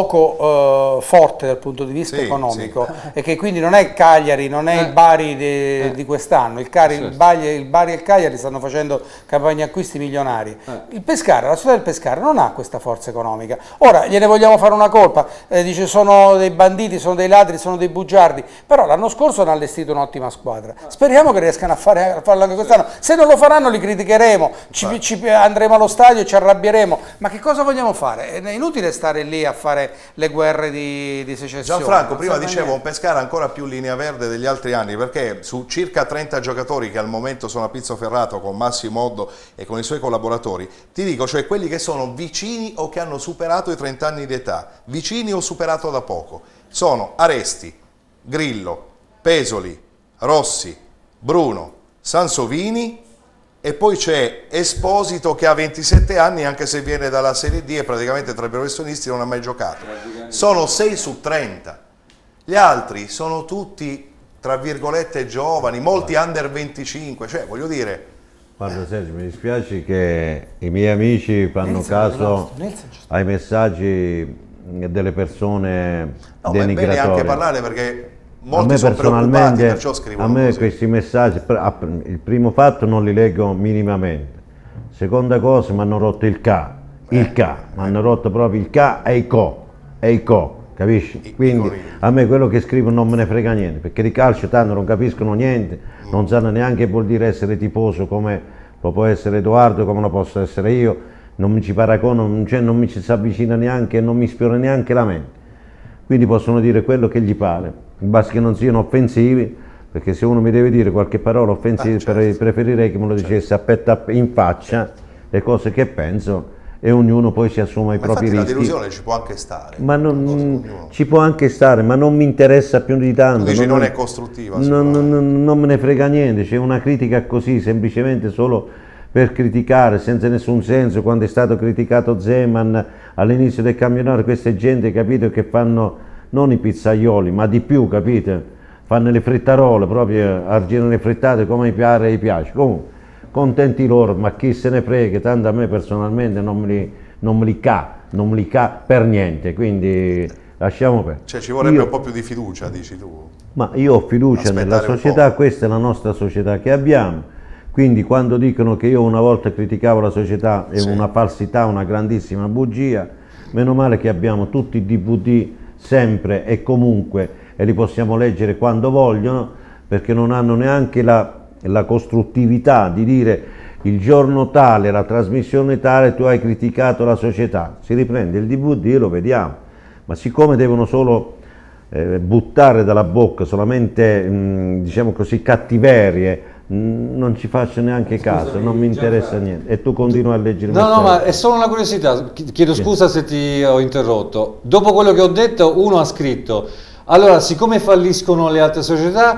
poco uh, forte dal punto di vista sì, economico sì. e che quindi non è Cagliari, non è eh. il Bari de, eh. di quest'anno, il, il, il Bari e il Cagliari stanno facendo campagne acquisti milionari, eh. il Pescara, la società del Pescara non ha questa forza economica. Ora gliene vogliamo fare una colpa, eh, dice sono dei banditi, sono dei ladri, sono dei bugiardi, però l'anno scorso hanno allestito un'ottima squadra, speriamo che riescano a, fare, a farlo anche quest'anno, se non lo faranno li criticheremo, ci, ci andremo allo stadio e ci arrabbieremo, ma che cosa vogliamo fare? È inutile stare lì a fare le guerre di, di secessione. Gianfranco, prima dicevo un Pescara ancora più linea verde degli altri anni, perché su circa trenta giocatori che al momento sono a pizzo ferrato con Massimo Oddo e con i suoi collaboratori, ti dico, cioè quelli che sono vicini o che hanno superato i trenta anni di età, vicini o superato da poco, sono Aresti, Grillo, Pesoli, Rossi, Bruno, Sansovini. E poi c'è Esposito che ha ventisette anni, anche se viene dalla Serie D e praticamente tra i professionisti non ha mai giocato. Sono sei su trenta. Gli altri sono tutti, tra virgolette, giovani, molti under venticinque, cioè voglio dire... Guarda Sergio, mi dispiace che i miei amici fanno caso ai messaggi delle persone no, denigratorie. No, ma è bene anche parlare perché... Molti a me sono personalmente, perciò scrivono a me così. Questi messaggi, il primo fatto non li leggo minimamente, seconda cosa mi hanno rotto il K, il K, eh, mi hanno eh. rotto proprio il K e il Co, e il Co, capisci? I, Quindi i a me quello che scrivono non me ne frega niente, perché di calcio tanto non capiscono niente, mm. non sanno neanche che vuol dire essere tifoso come lo può essere Edoardo, come lo posso essere io, non mi ci paragono, cioè non mi ci si avvicina neanche, non mi sfiora neanche la mente. Quindi possono dire quello che gli pare, basta che non siano offensivi, perché se uno mi deve dire qualche parola offensiva, ah, certo. preferirei che me lo dicesse certo. a in faccia certo. le cose che penso e ognuno poi si assuma i ma propri rischi. La delusione ci può anche stare. Ma non, ci può anche stare, ma non mi interessa più di tanto. Tu dici non, non è costruttiva. Non, non, non me ne frega niente, c'è una critica così, semplicemente solo per criticare, senza nessun senso. Quando è stato criticato Zeman all'inizio del campionato, queste gente, capito, che fanno non i pizzaioli, ma di più, capite? Fanno le frittarole, proprio arginano le frittate come mi pare e piace. Comunque, contenti loro, ma chi se ne frega, tanto a me personalmente non me li, non me li ca, non me li ca per niente, quindi lasciamo perdere. Cioè ci vorrebbe io, un po' più di fiducia, dici tu? Ma io ho fiducia Aspettare nella società, questa è la nostra società che abbiamo. Quindi quando dicono che io una volta criticavo la società è sì. una falsità, una grandissima bugia, meno male che abbiamo tutti i D V D sempre e comunque e li possiamo leggere quando vogliono, perché non hanno neanche la, la costruttività di dire il giorno tale, la trasmissione tale, tu hai criticato la società. Si riprende il D V D e lo vediamo, ma siccome devono solo eh, buttare dalla bocca solamente mh, diciamo così cattiverie, non ci faccio neanche caso, non mi interessa niente. E tu continui a leggere. No, no, ma è solo una curiosità, chiedo scusa se ti ho interrotto. Dopo quello che ho detto, uno ha scritto: allora, siccome falliscono le altre società,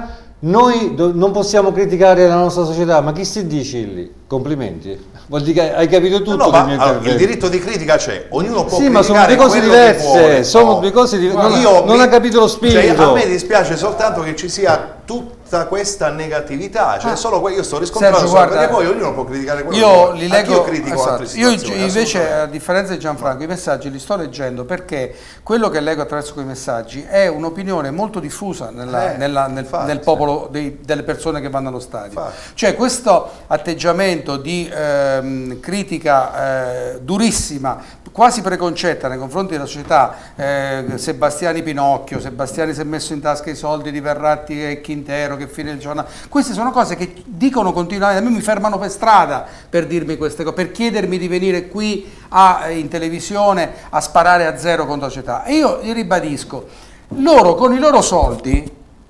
noi non possiamo criticare la nostra società, ma chi si dice lì? Complimenti. Vuol dire che hai capito tutto no, no, del ma, mio allora, il diritto di critica c'è, ognuno può sì, ma sono due cose diverse, sono due cose diverse. Non, Io non mi, ha capito lo spirito. Cioè, a me dispiace soltanto che ci sia tutta questa negatività, cioè ah. solo que- io sto riscontrando Sergio, solo, guarda, perché poi ognuno può criticare quello io che vuole. li leggo, io critico esatto. altre Io situazioni. invece, a differenza di Gianfranco, i messaggi li sto leggendo perché quello che leggo attraverso quei messaggi è un'opinione molto diffusa nella, eh, nella, nel, infatti, nel popolo dei, delle persone che vanno allo stadio. Infatti. Cioè questo atteggiamento di ehm, critica eh, durissima, quasi preconcetta nei confronti della società, eh, Sebastiani Pinocchio, Sebastiani si è messo in tasca i soldi di Verratti e Quintero, che fine il giornale. Queste sono cose che dicono continuamente, a me mi fermano per strada per dirmi queste cose, per chiedermi di venire qui a, in televisione a sparare a zero contro la società. E io ribadisco, loro con i loro soldi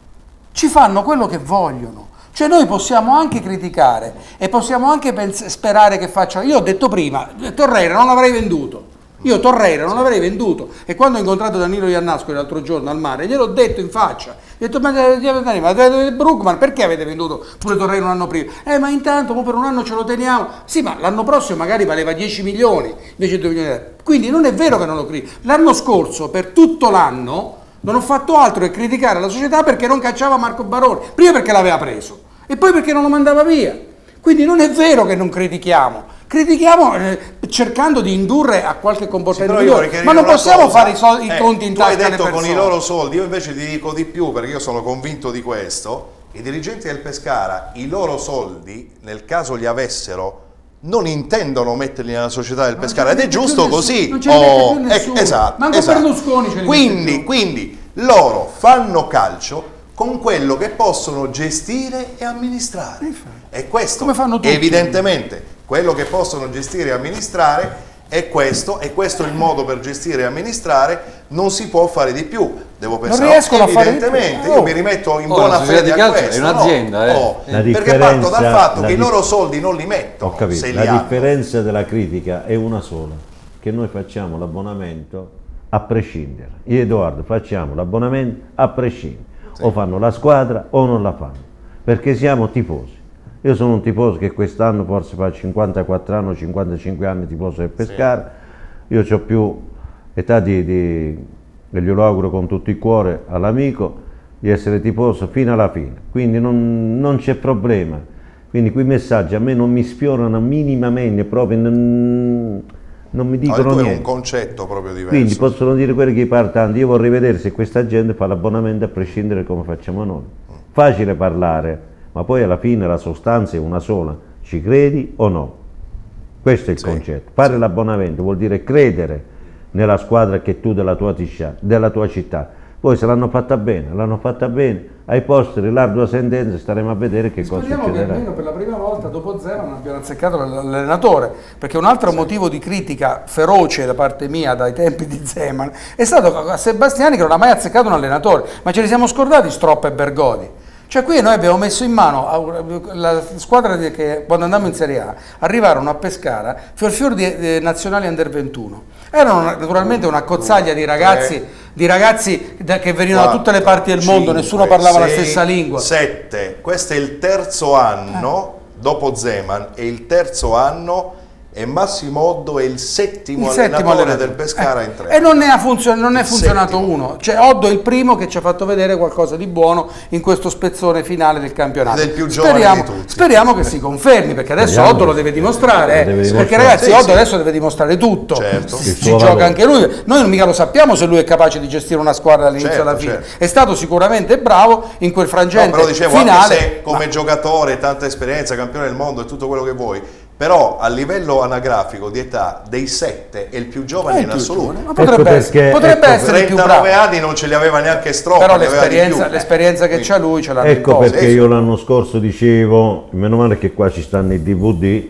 ci fanno quello che vogliono. Cioè noi possiamo anche criticare e possiamo anche sperare che facciano. Io ho detto prima, Torreira non l'avrei venduto. Io Torreira non l'avrei venduto, e quando ho incontrato Danilo Iannasco l'altro giorno al mare gliel'ho detto in faccia, ho detto ma, ma Brugman perché avete venduto pure Torreira un anno prima? Eh ma intanto per un anno ce lo teniamo, sì ma l'anno prossimo magari valeva dieci milioni invece di due milioni, quindi non è vero che non lo critico. L'anno scorso per tutto l'anno non ho fatto altro che criticare la società perché non cacciava Marco Baroni, prima perché l'aveva preso e poi perché non lo mandava via, quindi non è vero che non critichiamo. Critichiamo eh, cercando di indurre a qualche comportamento sì, migliore, ma non possiamo cosa, fare i, soldi, eh, i conti in tasca alle persone. Tu hai detto con i loro soldi, io invece ti dico di più perché io sono convinto di questo, i dirigenti del Pescara i loro soldi, nel caso li avessero, non intendono metterli nella società del Pescara ed è giusto così. Non ce ne mette più nessuno, eh, esatto, manco esatto. Berlusconi ce ne quindi, quindi loro fanno calcio con quello che possono gestire e amministrare. E questo come fanno tutti, evidentemente quello che possono gestire e amministrare è questo, e questo è il modo per gestire e amministrare, non si può fare di più. Devo pensare, non riescono evidentemente, a fare di più. io mi rimetto in oh, buona fede a questo. È un'azienda, no? eh. oh, La perché parto dal fatto che i di... loro soldi non li mettono. Ho capito. Se li la hanno. differenza della critica è una sola, che noi facciamo l'abbonamento a prescindere. Io e Edoardo facciamo l'abbonamento a prescindere. Sì. O fanno la squadra o non la fanno, perché siamo tifosi. Io sono un tifoso che quest'anno forse fa cinquantaquattro anni, cinquantacinque anni tifoso del Pescara, sì. Io ho più età di, di, e glielo auguro con tutto il cuore all'amico, di essere tifoso fino alla fine, quindi non, non c'è problema. Quindi quei messaggi a me non mi sfiorano minimamente, proprio non, non mi dicono no, tu niente. È un concetto proprio diverso. Quindi possono dire quelli che partanti, io vorrei vedere se questa gente fa l'abbonamento a prescindere come facciamo noi. Facile parlare, ma poi alla fine la sostanza è una sola, ci credi o no? Questo è il sì, concetto. Fare sì. L'abbonamento vuol dire credere nella squadra che tu della tua, della tua città. Poi se l'hanno fatta bene, l'hanno fatta bene, ai posteri l'ardua sentenza, staremo a vedere che cosa succederà. Speriamo che almeno per la prima volta dopo Zeman non abbiano azzeccato l'allenatore, perché un altro sì. motivo di critica feroce da parte mia dai tempi di Zeman è stato a Sebastiani che non ha mai azzeccato un allenatore, ma ce li siamo scordati Stroppa e Bergodi. Cioè qui noi abbiamo messo in mano la squadra che quando andammo in Serie A arrivarono a Pescara fior fior di, di nazionali under ventuno. Erano naturalmente una cozzaglia di ragazzi, di ragazzi che venivano da tutte le parti del mondo, cinque, nessuno parlava sei, la stessa lingua. sette, questo è il terzo anno, eh. dopo Zeman, è il terzo anno e Massimo Oddo è il settimo, il settimo allenatore, allenatore del Pescara eh. in tre. E non ne, ha funzion non è funzionato settimo. uno, cioè Oddo è il primo che ci ha fatto vedere qualcosa di buono in questo spezzone finale del campionato. Del più giovane speriamo, di tutti. Speriamo che si confermi, perché adesso speriamo Oddo lo deve dimostrare, eh. deve dimostrare. Perché ragazzi sì, Oddo sì. adesso deve dimostrare tutto, certo. si, si gioca anche lui, noi non mica lo sappiamo se lui è capace di gestire una squadra dall'inizio certo, alla fine, certo. È stato sicuramente bravo in quel frangente no, però dicevo, finale. Anche se come ma... giocatore, tanta esperienza, campione del mondo e tutto quello che vuoi, però a livello anagrafico di età dei sette è il più giovane in assoluto. Ma potrebbe, ecco essere, potrebbe ecco, essere più bravo. trentanove anni non ce li aveva neanche Stroppa. Però l'esperienza che c'ha lui ce l'ha. Ecco perché io l'anno scorso dicevo, meno male che qua ci stanno i D V D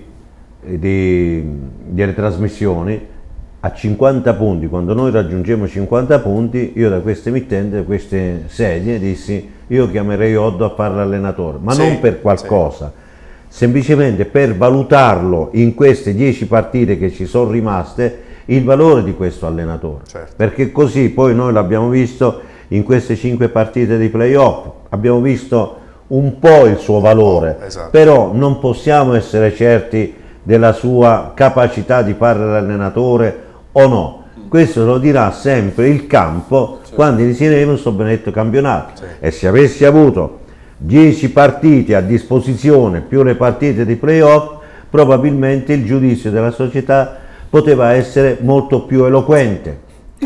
di, delle trasmissioni, a cinquanta punti, quando noi raggiungiamo cinquanta punti, io da queste emittenti, da queste sedie, dissi io chiamerei Oddo a fare l'allenatore, ma sì, non per qualcosa. Sì. Semplicemente per valutarlo in queste dieci partite che ci sono rimaste il valore di questo allenatore, certo. Perché così poi noi l'abbiamo visto in queste cinque partite di playoff, abbiamo visto un po' il suo valore, Oh, esatto. però non possiamo essere certi della sua capacità di fare l'allenatore o no. Questo lo dirà sempre il campo quando inizieremo questo benedetto campionato. Sì. E se avessi avuto dieci partite a disposizione più le partite di playoff, probabilmente il giudizio della società poteva essere molto più eloquente,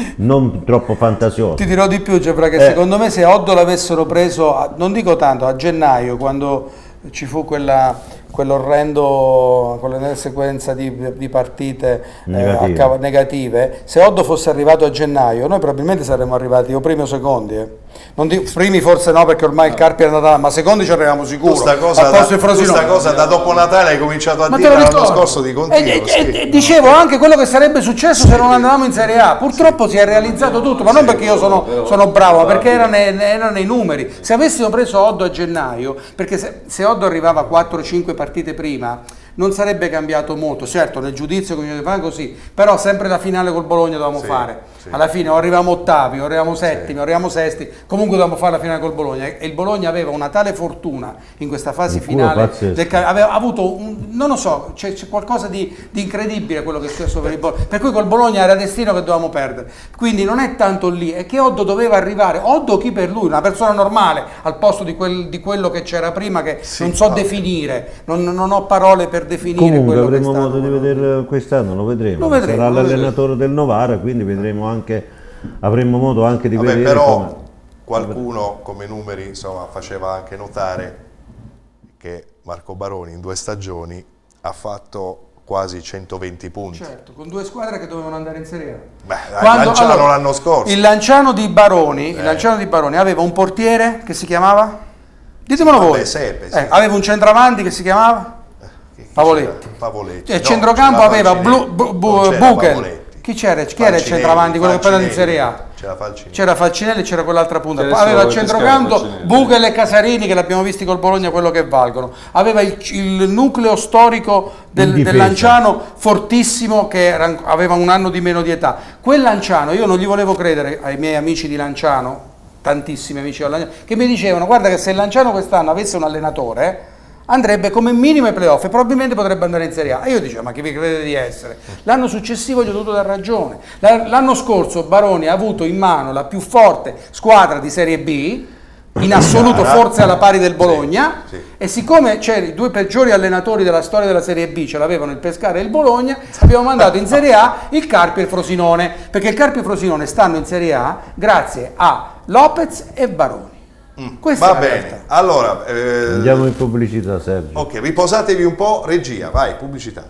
non troppo fantasioso. Ti dirò di più, Gebra, che Eh. secondo me se Oddo l'avessero preso, a- non dico tanto, a gennaio, quando ci fu quella quell'orrendo, quella sequenza di, di partite eh, Negative. a cav- negative, se Oddo fosse arrivato a gennaio, noi probabilmente saremmo arrivati o primi o secondi. eh. Non di- primi forse no, perché ormai il Carpi era andato, ma secondi ci arriviamo sicuro. Tu sta cosa, Al posto da, di Frosinone. tu sta cosa da dopo Natale hai cominciato a Ma te dire lo l'anno ricordo. scorso di continuo. E, e- sì. e- e dicevo anche quello che sarebbe successo se non andavamo in Serie A. Purtroppo si è realizzato tutto, ma non perché io sono, sono bravo, ma perché erano era nei numeri. Se avessimo preso Oddo a gennaio, perché se, se Oddo arrivava quattro o cinque partite prima, non sarebbe cambiato molto. Certo, nel giudizio che mi fa così, però sempre la finale col Bologna dovevamo Sì, fare. sì. Alla fine o arrivavamo ottavi, o arrivavamo settimi, o arrivavamo sesti, comunque dovevamo fare la finale col Bologna. E il Bologna aveva una tale fortuna in questa fase Un culo finale, pazzesco. del ca- aveva avuto un, non lo so, c'è, c'è qualcosa di, di incredibile quello che è successo per il Bologna, per cui col Bologna era destino che dovevamo perdere. Quindi non è tanto lì, è che Oddo doveva arrivare, Oddo chi per lui, una persona normale, al posto di, quel, di quello che c'era prima, che Sì, non so vabbè. definire, non, non ho parole per definire Comunque quello che è avremo stato. modo di vederlo quest'anno, lo vedremo. Lo vedremo, Sarà lo l'allenatore del Novara, quindi vedremo anche, avremo modo anche di Vabbè, vedere però come... qualcuno come numeri insomma faceva anche notare che Marco Baroni in due stagioni ha fatto quasi centoventi punti. Certo, con due squadre che dovevano andare in Serie A. Beh, Lanciano l'anno scorso. Il Lanciano di Baroni, il Eh. Lanciano di Baroni aveva un portiere che si chiamava? Ditemelo Vabbè, voi. Sepe, sì. Eh, aveva un centravanti che si chiamava? Chi- chi Pavoletti. c'era? Pavoletti. E il No, centrocampo c'era aveva Falcinelli. Blu- Bu- Bu- Non c'era Buchel. Pavoletti. Chi c'era? Chi era il Falcinelli, centravanti, quello che poi è andato in Falcinelli. Serie A? C'era Falcinelli. C'era Falcinelli e c'era quell'altra punta. Adesso Aveva il vuole pescare centrocampo Falcinelli. Buchel e Casarini, che l'abbiamo visti col Bologna, quello che valgono. Aveva il, il nucleo storico del, In del difesa. Lanciano fortissimo, che era- aveva un anno di meno di età. Quel Lanciano, io non gli volevo credere ai miei amici di Lanciano, tantissimi amici del Lanciano, che mi dicevano: guarda che se il Lanciano quest'anno avesse un allenatore andrebbe come minimo ai playoff e probabilmente potrebbe andare in Serie A. E io dicevo: ma chi vi crede di essere? L'anno successivo gli ho dovuto dar ragione. La- L'anno scorso Baroni ha avuto in mano la più forte squadra di Serie B, in assoluto forse alla pari del Bologna, Sì, sì. e siccome c'erano i due peggiori allenatori della storia della Serie B, ce l'avevano il Pescara e il Bologna, abbiamo mandato in Serie A il Carpi e il Frosinone, perché il Carpi e il Frosinone stanno in Serie A grazie a Lopez e Baroni. Questa Va è la bene, realtà. allora, eh, Andiamo in pubblicità, Sergio. ok, riposatevi un po', regia, vai, pubblicità.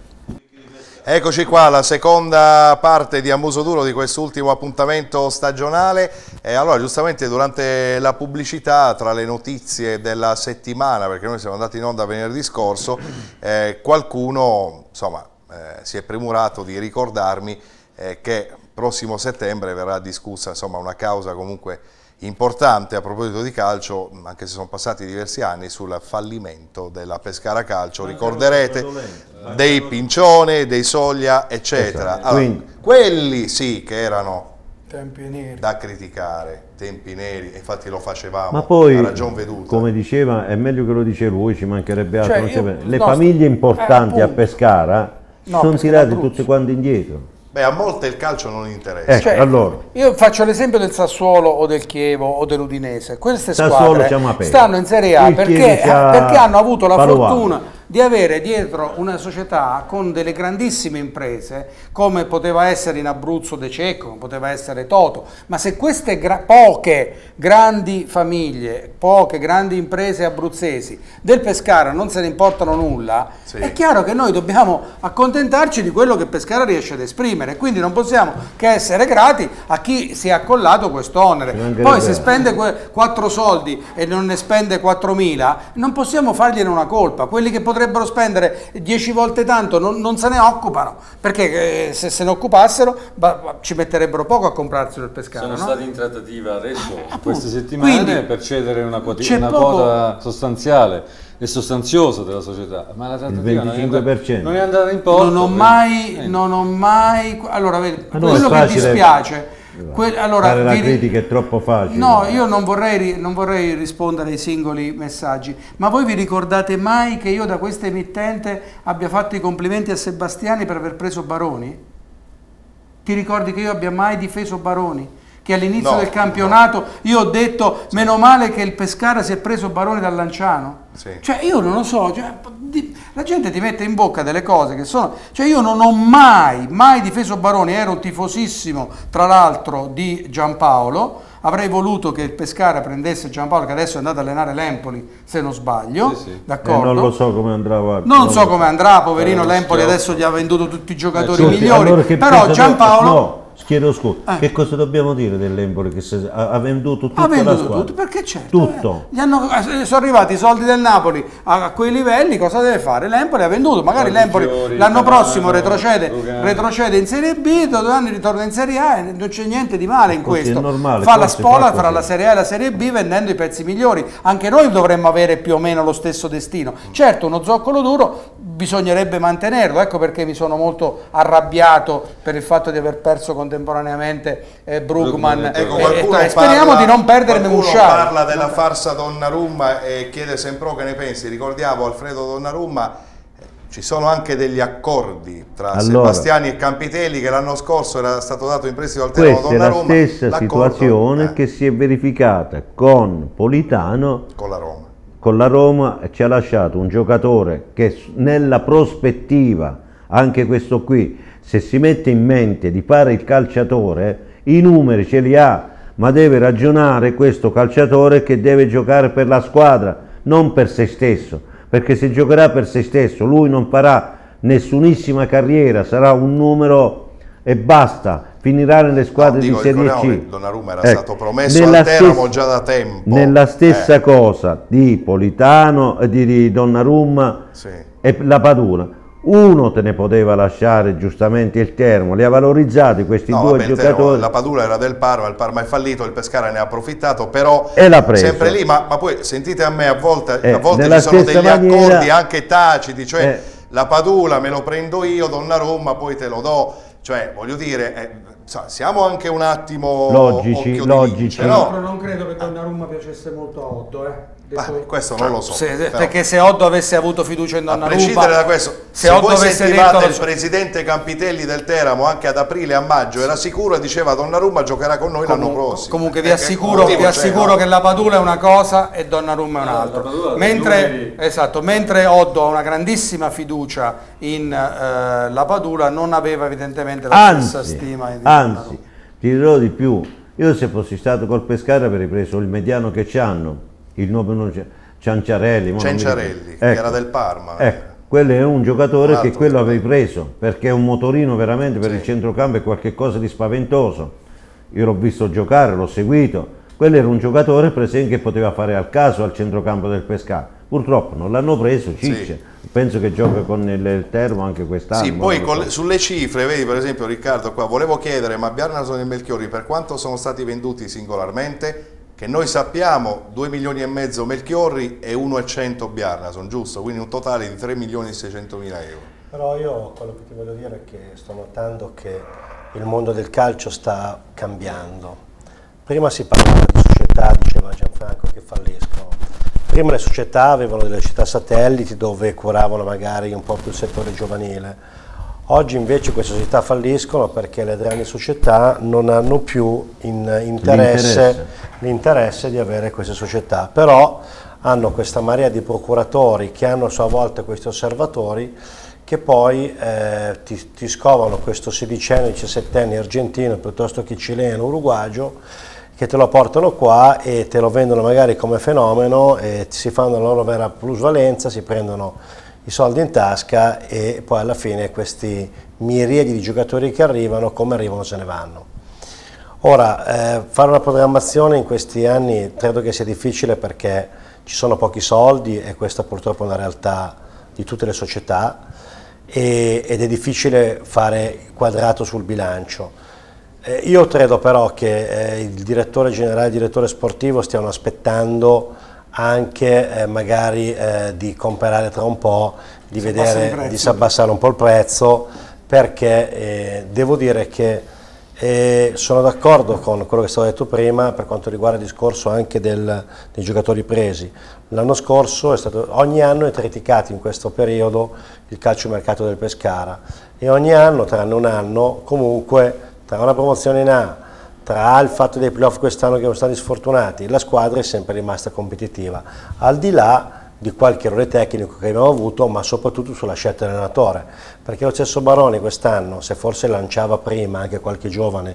Eccoci qua, la seconda parte di A Muso Duro di quest'ultimo appuntamento stagionale. E allora, giustamente durante la pubblicità, tra le notizie della settimana, perché noi siamo andati in onda venerdì scorso, eh, qualcuno insomma, eh, si è premurato di ricordarmi eh, che prossimo settembre verrà discussa insomma, una causa comunque importante a proposito di calcio, anche se sono passati diversi anni, sul fallimento della Pescara Calcio. Ricorderete dei Pincione, dei Soglia, eccetera. Esatto. Allora, Quindi- quelli sì che erano Tempi neri. da criticare, tempi neri, infatti lo facevamo Ma poi, a ragion veduta. come diceva, è meglio che lo dice lui, ci mancherebbe altro. Cioè, non io- c'è- le no, famiglie importanti eh, a appunto. Pescara si No, sono Pescara tirate Abruzzo. tutte quante indietro. Beh, a molte il calcio non interessa. Ecco, Cioè, allora, io faccio l'esempio del Sassuolo o del Chievo o dell'Udinese. Queste Sassuolo squadre siamo aperti. stanno in Serie A Il perché, Chievo c'ha perché hanno avuto la Padovan. fortuna di avere dietro una società con delle grandissime imprese, come poteva essere in Abruzzo De Cecco, come poteva essere Toto. Ma se queste gra- poche grandi famiglie, poche grandi imprese abruzzesi del Pescara non se ne importano nulla, Sì. è chiaro che noi dobbiamo accontentarci di quello che Pescara riesce ad esprimere, quindi non possiamo che essere grati a chi si è accollato quest'onere. Ci mancherebbe Poi se altro. spende que- quattro soldi e non ne spende quattromila, non possiamo fargliene una colpa. Quelli che potrebbero spendere dieci volte tanto non, non se ne occupano, perché eh, se se ne occupassero ba- ba- ci metterebbero poco a comprarselo il Pescara. Sono no? stati in trattativa adesso, appunto. queste settimane, Quindi, per cedere una, quoti- c'è una poco- quota sostanziale e sostanziosa della società, ma la trattativa non è venticinque per andata- cento. non è andata in porto. Non ho eh. mai, Eh. non ho mai, allora vedi, Ma no, quello è che facile. dispiace Que allora, fare la vi... critica è troppo facile. No, io non vorrei, non vorrei rispondere ai singoli messaggi, ma voi vi ricordate mai che io da questa emittente abbia fatto i complimenti a Sebastiani per aver preso Baroni? Ti ricordi che io abbia mai difeso Baroni? Che all'inizio no, del campionato no. io ho detto sì. meno male che il Pescara si è preso Baroni dal Lanciano? Sì. Cioè io non lo so, cioè, la gente ti mette in bocca delle cose che sono... Cioè io non ho mai, mai difeso Baroni, ero un tifosissimo tra l'altro di Giampaolo, avrei voluto che il Pescara prendesse Giampaolo che adesso è andato a allenare l'Empoli se non sbaglio, sì, sì. d'accordo? Eh, non lo so come andrà, guarda. Non, non so come andrà, poverino eh, l'Empoli stiamo... adesso gli ha venduto tutti i giocatori eh, migliori, allora però Giampaolo... No. Chiedo scusa, eh. che cosa dobbiamo dire dell'Empoli che se, ha, ha venduto tutta ha venduto la squadra? tutto, perché certo, tutto. Eh, gli hanno, eh, sono arrivati i soldi del Napoli a, a quei livelli, cosa deve fare? L'Empoli ha venduto, magari l'Empoli l'anno prossimo retrocede, retrocede in Serie B, dopo due anni ritorna in Serie A e non c'è niente di male in così questo. Normale, fa la spola fa tra la Serie A e la Serie B vendendo i pezzi migliori. Anche noi dovremmo avere più o meno lo stesso destino. Certo, uno zoccolo duro bisognerebbe mantenerlo, ecco perché mi sono molto arrabbiato per il fatto di aver perso contemporaneamente eh, Brugman, ecco, e, e, e speriamo di non perdere Memusciari. Parla della farsa Donnarumma e chiede sempre che ne pensi. Ricordiamo Alfredo Donnarumma, ci sono anche degli accordi tra allora, Sebastiani e Campitelli che l'anno scorso era stato dato in prestito al Teramo Donnarumma. Questa è la stessa situazione eh. che si è verificata con Politano con la Roma. Con la Roma ci ha lasciato un giocatore che nella prospettiva, anche questo qui, se si mette in mente di fare il calciatore, i numeri ce li ha, ma deve ragionare questo calciatore che deve giocare per la squadra, non per se stesso, perché se giocherà per se stesso lui non farà nessunissima carriera, sarà un numero e basta, finirà nelle squadre no, dico, di Serie C. Donnarumma era ecco, stato promesso al Teramo già da tempo. Nella stessa eh. cosa di Politano, di, di Donnarumma sì. e la Padula. Uno te ne poteva lasciare giustamente il Teramo, li ha valorizzati questi no, due vabbè, giocatori. Teramo, la Padula era del Parma, il Parma è fallito, il Pescara ne ha approfittato, però e l'ha preso. Sempre lì, ma, ma poi sentite a me, a volte, eh, a volte ci sono degli maniera, accordi anche taciti, cioè eh, la Padula me lo prendo io, Donnarumma poi te lo do, cioè voglio dire, eh, siamo anche un attimo logici, logici. Lince, no? Però non credo che Donnarumma piacesse molto a Oddo, eh. Ah, questo non lo so, se, perché se Oddo avesse avuto fiducia in Donnarumma, a prescindere da questo, se, se Oddo voi avesse sentivate detto il presidente Campitelli del Teramo anche ad aprile e a maggio era sicuro e diceva Donnarumma giocherà con noi l'anno prossimo. Comunque vi assicuro, vi assicuro che la Padula è una cosa e Donnarumma è un'altra. Mentre, esatto, mentre Oddo ha una grandissima fiducia in uh, la Padula, non aveva evidentemente la anzi, stessa stima di anzi, ti dirò di più, io se fossi stato col Pescara avrei preso il mediano che c'hanno, il nome non c'è, Cianciarelli, Cianciarelli ecco, che era del Parma. Ecco, quello è un giocatore un che quello giocatore. avevi preso, perché è un motorino veramente per sì. il centrocampo, è qualcosa di spaventoso. Io l'ho visto giocare, l'ho seguito. Quello era un giocatore per esempio che poteva fare al caso al centrocampo del Pescara. Purtroppo non l'hanno preso, Cicce. Sì. Penso che gioca con il, il Termo anche quest'anno. Sì, poi con le, sulle cifre, vedi per esempio Riccardo qua, volevo chiedere, ma Bjarnason e Melchiorri per quanto sono stati venduti singolarmente? Che noi sappiamo due milioni e mezzo Melchiorri e uno e cento Bjarnason, giusto? Quindi un totale di tre milioni e seicentomila euro. Però io quello che ti voglio dire è che sto notando che il mondo del calcio sta cambiando. Prima si parlava di società, diceva Gianfranco, che falliscono. Prima le società avevano delle città satelliti dove curavano magari un po' più il settore giovanile. Oggi invece queste società falliscono perché le grandi società non hanno più in interesse l'interesse di avere queste società, però hanno questa marea di procuratori che hanno a sua volta questi osservatori che poi eh, ti, ti scovano questo sedicenne, diciassettenne argentino piuttosto che cileno, uruguagio, che te lo portano qua e te lo vendono magari come fenomeno e si fanno la loro vera plusvalenza, si prendono i soldi in tasca e poi alla fine questi miriadi di giocatori che arrivano, come arrivano se ne vanno. Ora, eh, fare una programmazione in questi anni credo che sia difficile perché ci sono pochi soldi e questa purtroppo è una realtà di tutte le società e, ed è difficile fare quadrato sul bilancio. Eh, io credo però che eh, il direttore generale e il direttore sportivo stiano aspettando anche eh, magari eh, di comprare tra un po', di vedere, di abbassare un po' il prezzo, perché eh, devo dire che E sono d'accordo con quello che è stato detto prima per quanto riguarda il discorso anche del, dei giocatori presi. L'anno scorso è stato, ogni anno è criticato in questo periodo il calciomercato del Pescara e ogni anno, tranne un anno, comunque tra una promozione in A, tra il fatto dei playoff quest'anno che sono stati sfortunati, la squadra è sempre rimasta competitiva, al di là di qualche errore tecnico che abbiamo avuto, ma soprattutto sulla scelta dell'allenatore, perché lo stesso Baroni quest'anno, se forse lanciava prima anche qualche giovane,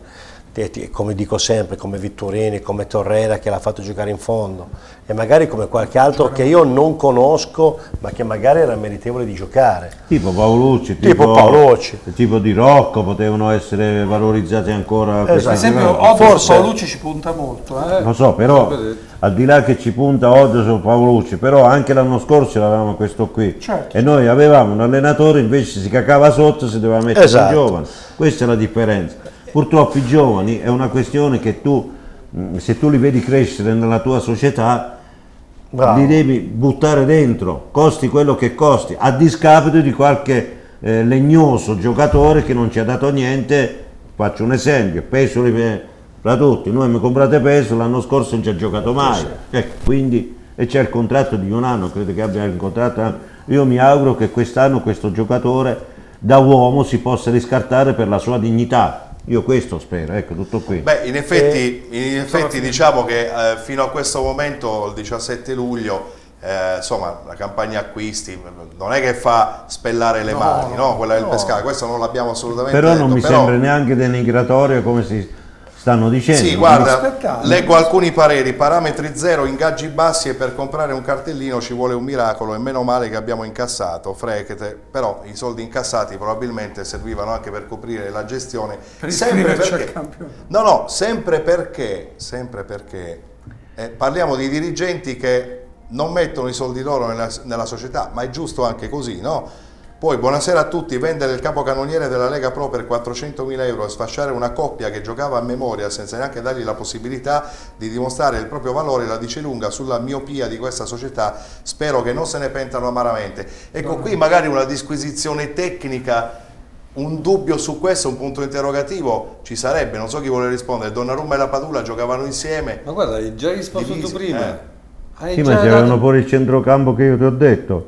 come dico sempre, come Vitturini, come Torrera che l'ha fatto giocare in fondo, e magari come qualche altro che io non conosco, ma che magari era meritevole di giocare. Tipo Paolucci, tipo, tipo, Paolucci. tipo Di Rocco, potevano essere valorizzati ancora. Esatto. Per esempio, Oddo forse Paolucci ci punta molto. Eh. Lo so, però al di là che ci punta Oddo su Paolucci, però anche l'anno scorso avevamo questo qui. Certo. E noi avevamo un allenatore, invece si cacava sotto, si doveva mettere esatto. i giovani. Questa è la differenza. Purtroppo i giovani è una questione che tu, se tu li vedi crescere nella tua società, Bravo. li devi buttare dentro, costi quello che costi, a discapito di qualche eh, legnoso giocatore che non ci ha dato niente. Faccio un esempio, Pesoli per tutti, noi mi comprate Pesoli, l'anno scorso non ci ha giocato mai, ecco, quindi, e c'è il contratto di un anno, credo che abbia il contratto, io mi auguro che quest'anno questo giocatore da uomo si possa riscattare per la sua dignità. Io questo spero, ecco, tutto qui. Beh, in effetti, in effetti diciamo che eh, fino a questo momento, il diciassette luglio, eh, insomma, la campagna acquisti non è che fa spellare le no, mani, no? Quella del no. Pescara, questo non l'abbiamo assolutamente Però detto, non mi però... sembra neanche denigratorio come si stanno dicendo. Sì, guarda, leggo alcuni pareri, parametri zero, ingaggi bassi e per comprare un cartellino ci vuole un miracolo e meno male che abbiamo incassato, frechete, però i soldi incassati probabilmente servivano anche per coprire la gestione, per sempre perché, no no, sempre perché, sempre perché eh, parliamo di dirigenti che non mettono i soldi loro nella, nella società, ma è giusto anche così, no? Poi, buonasera a tutti, vendere il capocannoniere della Lega Pro per quattrocentomila euro e sfasciare una coppia che giocava a memoria senza neanche dargli la possibilità di dimostrare il proprio valore la dice lunga sulla miopia di questa società, spero che non se ne pentano amaramente. Ecco, qui magari una disquisizione tecnica, un dubbio su questo, un punto interrogativo ci sarebbe, non so chi vuole rispondere. Donnarumma e la Padula giocavano insieme. Ma guarda, hai già risposto tu prima. Eh. Hai sì, già ma c'erano dato... pure il centrocampo che io ti ho detto.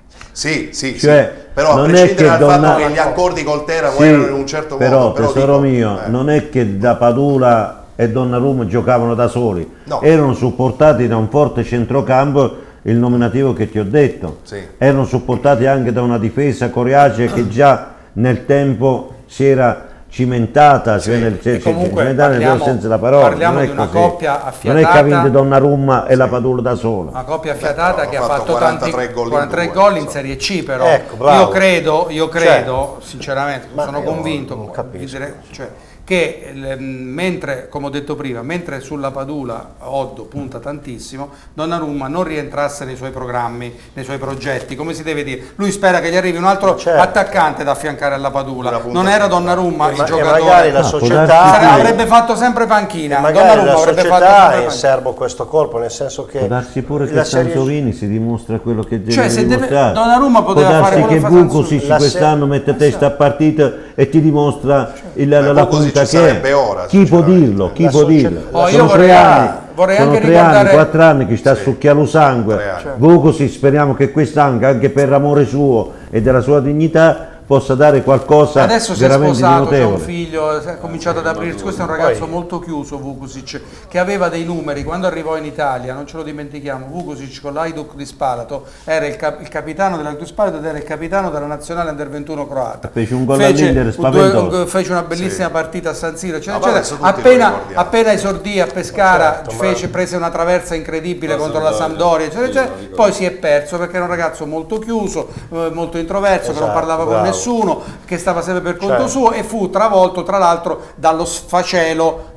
Sì, sì, cioè, sì, però a prescindere dal Donna... fatto che gli accordi col Teramo sì, erano in un certo però, modo. Però tesoro dico, mio, eh. non è che da Padula e Donnarumma giocavano da soli, no. erano supportati da un forte centrocampo, il nominativo che ti ho detto, sì. erano supportati anche da una difesa coriacea che già nel tempo si era cimentata, sì. cioè nel, cioè, comunque cimentata parliamo, nel senso della parola, parliamo non è di una così. coppia affiatata, non è che ha vinto Donnarumma e sì. la Padula da sola, una coppia affiatata Beh, che ha fatto fatto quarantatré gol in, gol in Serie C, però ecco, io credo, io credo cioè, sinceramente, ma sono convinto non capisco. Cioè, che mentre, come ho detto prima, mentre sulla Padula Oddo punta tantissimo, Donnarumma non rientrasse nei suoi programmi, nei suoi progetti, come si deve dire. Lui spera che gli arrivi un altro certo. attaccante da affiancare alla Padula, non era Donnarumma il giocatore, magari la società ah, avrebbe fatto sempre panchina, e magari Donnarumma la avrebbe società fatto sempre è serbo questo colpo, nel senso che può darsi pure che Sansovini si dimostra quello che deve cioè, se dimostrare. Deve, Donnarumma poteva può fare darsi che Vucosic quest'anno mette testa a partita e ti dimostra il, la, la punta che è. Ora, chi può dirlo? Chi può dirlo? Oh, sono vorrei, tre anni, vorrei sono anche tre ricordare... anni, quattro anni che sta sì. succhiando sangue. Cioè. Vucosic speriamo che quest'anno, anche per l'amore suo e della sua dignità, possa dare qualcosa adesso si è veramente sposato, di notevole. c'è un figlio, ha cominciato ad aprirsi, questo è un ragazzo Poi. molto chiuso, Vucosic, che aveva dei numeri, quando arrivò in Italia, non ce lo dimentichiamo, Vucosic con l'Hajduk di Spalato era il, cap il capitano dell'Hajduk di Spalato ed era il capitano della nazionale under ventuno croata. Fece un gol all'Inter spaventoso. Fece una bellissima sì. partita a San Siro, eccetera, no, eccetera. Appena, appena esordì a Pescara, certo, fece, ma... prese una traversa incredibile la contro Sampdoria, la Sampdoria, eccetera, sì, eccetera. Poi si è perso perché era un ragazzo molto chiuso, eh, molto introverso, esatto, che non parlava bravo. con nessuno, che stava sempre per conto certo. suo, e fu travolto tra l'altro dallo sfacelo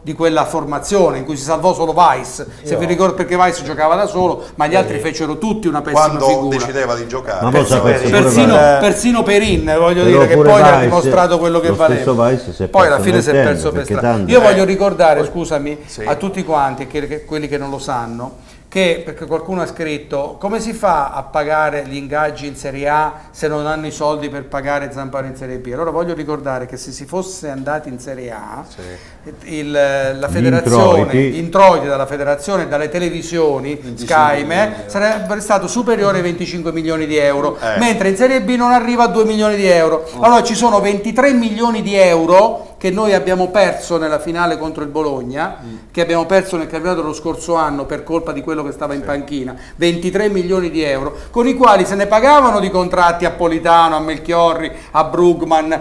di quella formazione in cui si salvò solo Weiss, se vi ricordo, perché Weiss giocava da solo, ma gli altri fecero tutti una pessima quando figura. decideva di giocare. Ma persino, persino, persino Perin, voglio dire, che poi Weiss, ha dimostrato quello che valeva. Poi alla fine si è perso per strada. Io voglio ricordare, scusami, sì, a tutti quanti, che, che, quelli che non lo sanno, che, perché qualcuno ha scritto, come si fa a pagare gli ingaggi in Serie A se non hanno i soldi per pagare Zamparo in Serie B? Allora voglio ricordare che se si fosse andati in Serie A, sì, il, la federazione, gli introiti dalla federazione e dalle televisioni, Sky, sarebbe stato superiore ai venticinque milioni di euro, eh. mentre in Serie B non arriva a due milioni di euro. Allora ci sono ventitré milioni di euro che noi abbiamo perso nella finale contro il Bologna, mm. che abbiamo perso nel campionato lo scorso anno per colpa di quello che stava in panchina, ventitré milioni di euro, con i quali se ne pagavano di contratti a Politano, a Melchiorri, a Brugman,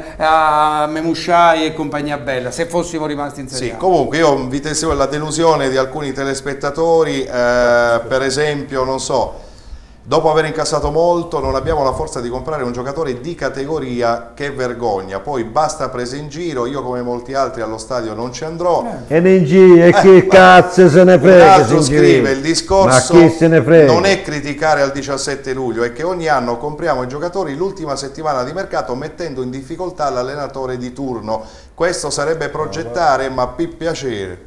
a Memusciai e compagnia bella, se fossimo rimasti in Serie A. Sì, comunque io vi testimono la delusione di alcuni telespettatori, eh, per esempio, non so, dopo aver incassato molto non abbiamo la forza di comprare un giocatore di categoria, che vergogna, poi basta prese in giro, io come molti altri allo stadio non ci andrò. E in giro, e che eh, cazzo se ne frega? Un altro scrive, il discorso ma chi se ne frega? Non è criticare al diciassette luglio, è che ogni anno compriamo i giocatori l'ultima settimana di mercato mettendo in difficoltà l'allenatore di turno, questo sarebbe progettare, ma per piacere.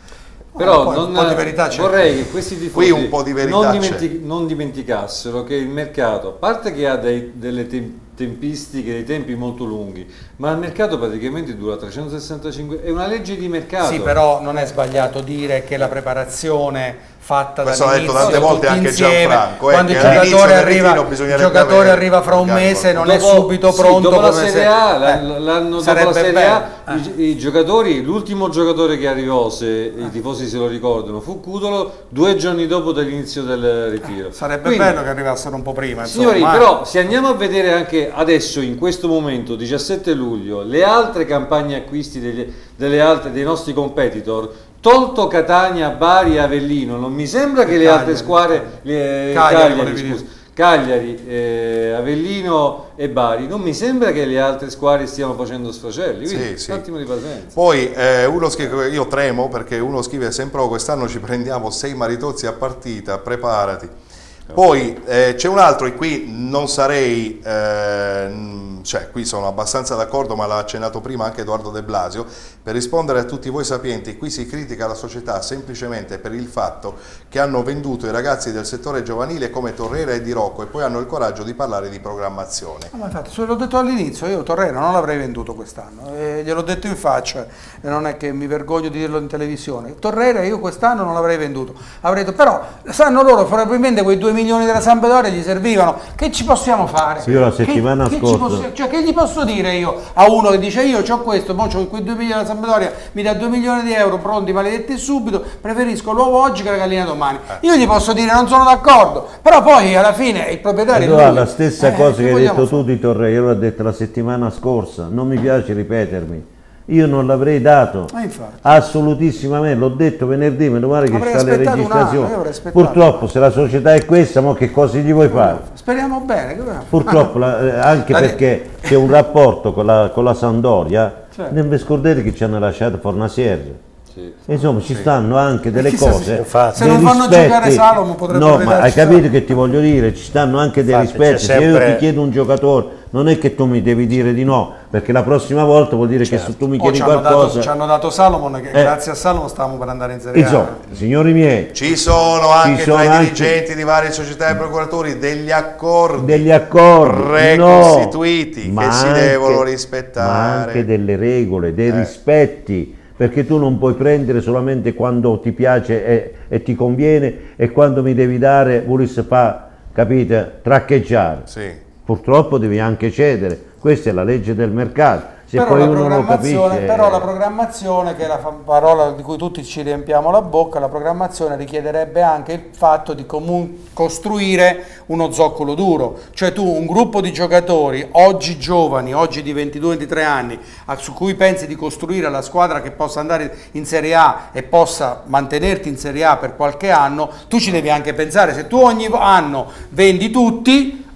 Però poi, non, un po' di verità c'è. Vorrei che questi tifosi un po' di verità non, dimentic non dimenticassero che il mercato, a parte che ha dei, delle tempistiche, dei tempi molto lunghi, ma il mercato praticamente dura trecentosessantacinque, è una legge di mercato. Sì, però non è sbagliato dire che la preparazione fatta dall'inizio, l'ha detto tante volte anche insieme, Gianfranco, eh, quando il giocatore arriva, il giocatore arriva fra un mese, non dopo, è subito sì, pronto. Dopo la Serie A, eh, l'anno dopo la Serie A, eh. i, i giocatori, l'ultimo giocatore che arrivò, se eh. i tifosi se lo ricordano, fu Cudolo, due giorni dopo dall'inizio del ritiro. Eh, sarebbe Quindi, bello che arrivassero un po' prima. Signori, insomma, però se andiamo a vedere anche adesso, in questo momento, diciassette luglio, le altre campagne acquisti delle, delle altre, dei nostri competitor, tolto Catania, Bari e Avellino, non mi sembra che le Cagliari, altre squadre, le, Cagliari, Cagliari, scusa, Cagliari eh, Avellino e Bari, non mi sembra che le altre squadre stiano facendo sfracelli, quindi sì, sì. un attimo di pazienza. Poi eh, uno scrive, io tremo perché uno scrive sempre, oh, quest'anno ci prendiamo sei maritozzi a partita, preparati. Poi eh, c'è un altro, e qui non sarei, eh, cioè qui sono abbastanza d'accordo, ma l'ha accennato prima anche Edoardo De Blasio, per rispondere a tutti voi sapienti, qui si critica la società semplicemente per il fatto che hanno venduto i ragazzi del settore giovanile come Torreira e Di Rocco e poi hanno il coraggio di parlare di programmazione. Ah, ma infatti, l'ho detto all'inizio, io Torreira non l'avrei venduto quest'anno, eh, gliel'ho detto in faccia, e non è che mi vergogno di dirlo in televisione. Torreira io quest'anno non l'avrei venduto, avrei detto, però sanno loro, probabilmente quei due milioni della Sampdoria gli servivano, che ci possiamo fare? Sì, io la settimana che, scorsa, che, posso, cioè, che gli posso dire io a uno che dice io ho questo, mo c'ho quei due milioni della Sampdoria, mi dà due milioni di euro pronti, maledetti subito, preferisco l'uovo oggi che la gallina domani. Io gli posso dire non sono d'accordo, però poi alla fine il proprietario allora, lui, la stessa eh, cosa che hai detto fare? tu di Torreira, io l'ho detto la settimana scorsa, non mi piace ripetermi. Io non l'avrei dato, ah, assolutissimamente, l'ho detto venerdì, meno male che avrei sta le registrazioni. Purtroppo se la società è questa, mo che cosa gli vuoi fare? Speriamo bene. Purtroppo, la, anche la perché c'è un rapporto con la, con la Sampdoria, certo. Non vi scordate che ci hanno lasciato Fornasieri. Sì. Insomma, ci sì. stanno anche delle cose. Se non fanno rispetti. giocare Salomo potrebbe. No, ma hai capito che ti voglio dire? Ci stanno anche dei infatti, rispetti. Se sempre... io ti chiedo un giocatore, non è che tu mi devi dire di no, perché la prossima volta vuol dire certo. che se tu mi chiedi oh, qualcosa. Dato, ci hanno dato Salomon, che eh. grazie a Salomon stavamo per andare in Serie A. Insomma, signori miei, ci sono anche ci sono tra i anche... dirigenti di varie società e procuratori degli accordi, degli accordi precostituiti no, che si anche, devono rispettare. Ma anche delle regole, dei eh. rispetti. Perché tu non puoi prendere solamente quando ti piace e, e ti conviene e quando mi devi dare, volesse fa, capite, traccheggiare. Sì. Purtroppo devi anche cedere, questa è la legge del mercato. Se però, poi la uno lo capisce, però la programmazione, che è la parola di cui tutti ci riempiamo la bocca, la programmazione richiederebbe anche il fatto di costruire uno zoccolo duro, cioè tu un gruppo di giocatori oggi giovani, oggi di ventidue ventitré anni, su cui pensi di costruire la squadra che possa andare in Serie A e possa mantenerti in Serie A per qualche anno, tu ci devi anche pensare, se tu ogni anno vendi tutti,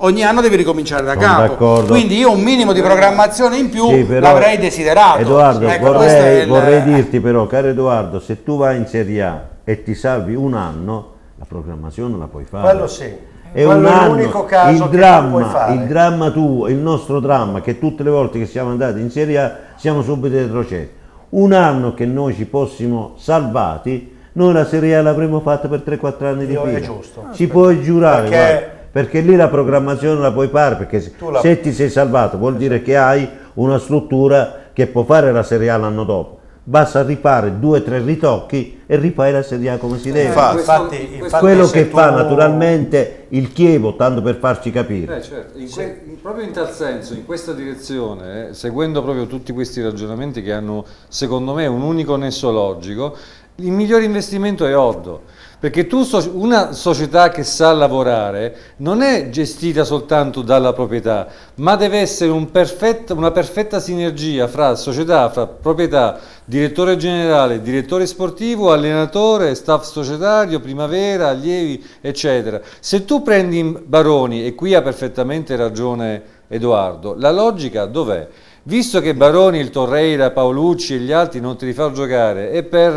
ogni anno devi ricominciare da Sono capo. d'accordo. Quindi io un minimo di programmazione in più Sì, però, l'avrei desiderato. Edoardo, Ecco, questo è vorrei, il- vorrei dirti però, caro Edoardo, se tu vai in Serie A e ti salvi un anno, la programmazione la puoi fare. Quello sì. È Quello un è anno, l'unico caso il che tu dramma, puoi fare. il dramma tuo, il nostro dramma, che tutte le volte che siamo andati in Serie A siamo subito retrocessi. Un anno che noi ci fossimo salvati, noi la Serie A l'avremmo fatta per tre quattro anni di Io- fila. è giusto. Ci puoi giurare, Perché- guarda, perché lì la programmazione la puoi fare, perché se, Tu la- se ti sei salvato vuol dire che hai una struttura che può fare la Serie A l'anno dopo. Basta rifare due o tre ritocchi e rifai la Serie A come si deve. Infatti. Infatti, infatti Quello se che tu- fa naturalmente il Chievo, tanto per farci capire. Eh, certo. In que- in- proprio in tal senso, in questa direzione, eh, seguendo proprio tutti questi ragionamenti che hanno secondo me un unico nesso logico, il migliore investimento è Oddo. Perché tu, so- una società che sa lavorare non è gestita soltanto dalla proprietà, ma deve essere un perfetto- una perfetta sinergia fra società, fra proprietà, direttore generale, direttore sportivo, allenatore, staff societario, primavera, allievi, eccetera. Se tu prendi Baroni, e qui ha perfettamente ragione Edoardo, la logica dov'è? Visto che Baroni, il Torreira, Paolucci e gli altri non te li fa giocare, e per,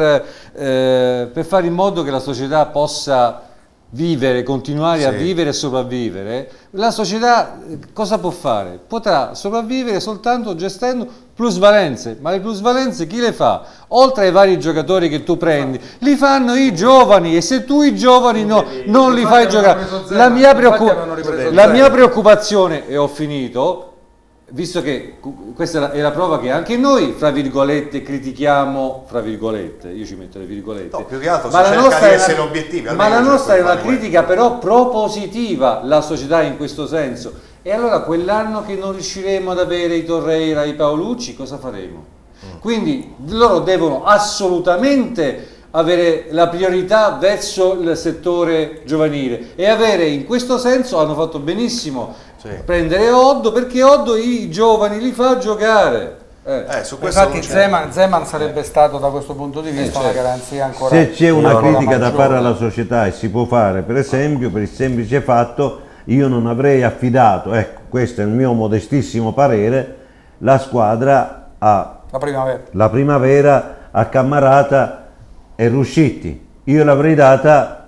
eh, per fare in modo che la società possa vivere, continuare Sì. a vivere e sopravvivere, la società eh, cosa può fare? Potrà sopravvivere soltanto gestendo plusvalenze, ma le plusvalenze chi le fa? Oltre ai vari giocatori che tu prendi, li fanno i giovani, e se tu i giovani no, non li fai giocare. La mia, preoccup- la mia preoccupazione, e ho finito, visto che questa è la, è la prova che anche noi, fra virgolette, critichiamo, fra virgolette, io ci metto le virgolette, No, più che altro si ma la cerca nostra di è una- essere obiettivi, ma almeno la cerco nostra di è una fare critica però propositiva, la società in questo senso. E allora quell'anno che non riusciremo ad avere i Torreira, i Paolucci, cosa faremo? Quindi loro devono assolutamente avere la priorità verso il settore giovanile, e avere, in questo senso hanno fatto benissimo prendere Oddo, perché Oddo i giovani li fa giocare. Eh. Eh, su questo Infatti non c'è. Zeman, Zeman sarebbe stato da questo punto di vista Eh, una certo. garanzia ancora. Se c'è una ancora critica da maggiore. fare alla società, e si può fare, per esempio, per il semplice fatto, io non avrei affidato, ecco, questo è il mio modestissimo parere, la squadra a La primavera. la primavera a Cammarata e Ruscitti. Io l'avrei data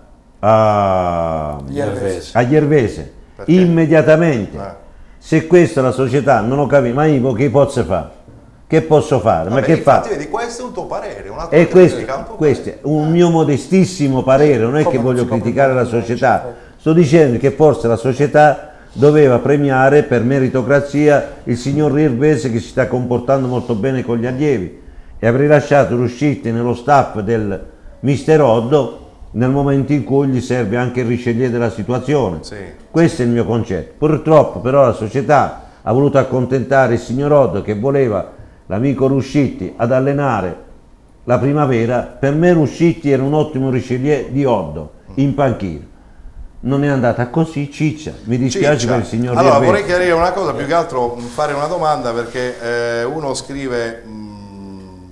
a Iervese. a Iervese Perché? immediatamente. Eh. Se questa è la società, non ho capito, ma io che posso fare? Che posso fare? Ma Vabbè, che infatti, fa? vedi, questo è un tuo parere, un altro E questo, critica, un tuo questo parere. è un mio modestissimo parere, non è Come che non voglio si copre criticare la il mondo, società, certo. sto dicendo che forse la società doveva premiare per meritocrazia il signor Iervese, che si sta comportando molto bene con gli allievi, e avrei lasciato Ruscitti nello staff del mister Oddo nel momento in cui gli serve anche il Richelieu della situazione. Sì. Questo è il mio concetto. Purtroppo però la società ha voluto accontentare il signor Oddo, che voleva l'amico Ruscitti ad allenare la primavera. Per me Ruscitti era un ottimo Richelieu di Oddo in panchina. Non è andata così, ciccia. Mi dispiace Ciccia. per il signor Allora Iervese. vorrei chiarire una cosa, più che altro mh, fare una domanda, perché eh, uno scrive mh,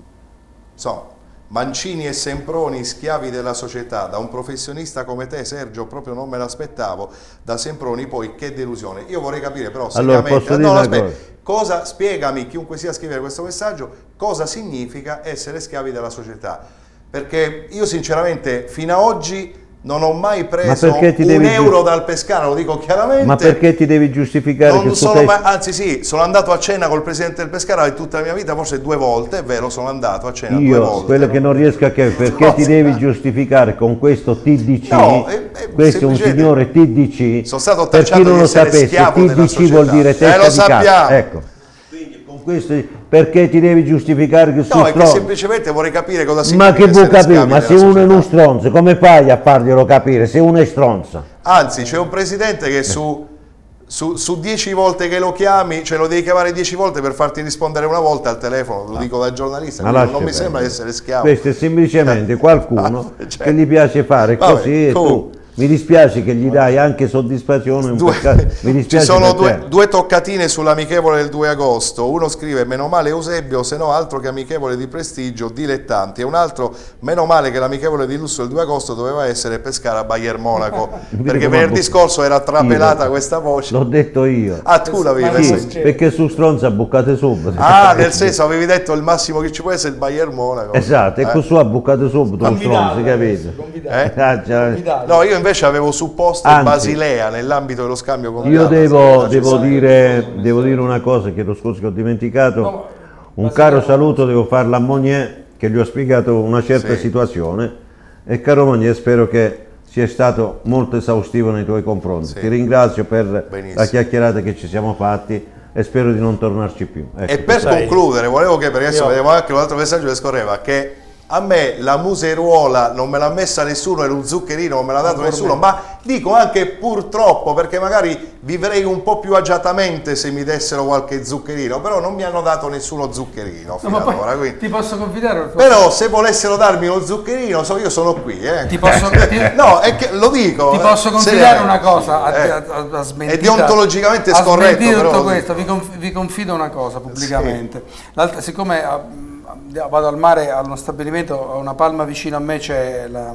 so, Mancini e Semproni schiavi della società, da un professionista come te Sergio proprio non me l'aspettavo, da Semproni poi che delusione. Io vorrei capire però Allora, seriamente, posso dire no, no, una aspetta, cosa? cosa, spiegami, chiunque sia a scrivere questo messaggio, cosa significa essere schiavi della società, perché io sinceramente fino ad oggi non ho mai preso perché ti un devi euro giu- dal Pescara, lo dico chiaramente. Ma perché ti devi giustificare Non che tu sono sei... mai- anzi sì, sono andato a cena col presidente del Pescara in tutta la mia vita, forse due volte, è vero, sono andato a cena due Io, volte. quello che non riesco a capire, perché No, ti devi giustificare con questo T D C? No, è- è Questo è un semplicemente- signore T D C. Sono stato per chi tacciato non di lo essere sapesse, schiavo T della D C vuol società. dire Eh, testa lo di cazzo. sappiamo. Ecco. Quindi con questo, perché ti devi giustificare che No, sei è che stronzo? semplicemente vorrei capire cosa significa Ma che vuoi essere capire? schiavi Ma della se uno è società. uno stronzo, come fai a farglielo capire? Se uno è stronzo. Anzi, c'è un presidente che su, su, su dieci volte che lo chiami, cioè lo devi chiamare dieci volte per farti rispondere una volta al telefono, lo dico da giornalista, Ma quindi lascia non mi sembra perdere. essere schiavo. Questo è semplicemente qualcuno Ah, cioè, che gli piace fare vabbè, così e comunque, tu Mi dispiace che gli dai anche soddisfazione, un Due, peccato. Mi dispiace ci sono per due, te. due toccatine sull'amichevole del due agosto. Uno scrive meno male Eusebio, se no altro che amichevole di prestigio, dilettanti, e un altro meno male che l'amichevole di lusso del due agosto doveva essere Pescara Bayern Monaco, perché venerdì scorso era trapelata questa voce. L'ho detto io. Ah, tu l'avevi Ma messo no, in- sì. Perché su Stronza bucate subito. Ah, nel senso avevi detto il massimo che ci può essere il Bayern Monaco. Esatto, e Eh? questo ha bucate subito lo Stronza, capito? Eh? Ah, già. No, io invece avevo supposto Anzi, Basilea nell'ambito dello scambio con Io Gamba, devo, se- devo, se- dire, devo dire una cosa, chiedo scusa che ho dimenticato, un caro saluto devo farlo a Mognier, che gli ho spiegato una certa Sì. situazione, e caro Mognier, spero che sia stato molto esaustivo nei tuoi confronti. Sì. Ti ringrazio per Benissimo. la chiacchierata che ci siamo fatti e spero di non tornarci più. Ecco, E per sai, concludere, volevo che, perché adesso io- vedevo anche un altro messaggio che scorreva, che a me la museruola non me l'ha messa nessuno e lo zuccherino non me l'ha dato nessuno, ma dico anche purtroppo, perché magari vivrei un po' più agiatamente se mi dessero qualche zuccherino, però non mi hanno dato nessuno zuccherino No, fino ma ad poi ora, quindi. ti posso confidare? Però se volessero darmi uno zuccherino, so, io sono qui, eh. Ti posso- ti- no, è che lo dico. Ti posso eh, confidare seriamente. una cosa a, Eh. a, a, a smentita, È deontologicamente a scorretto, smentire però tutto lo questo, dico. vi, conf- vi confido una cosa pubblicamente. L'altra- siccome ah, ah, vado al mare a uno stabilimento, a una palma vicino a me c'è la,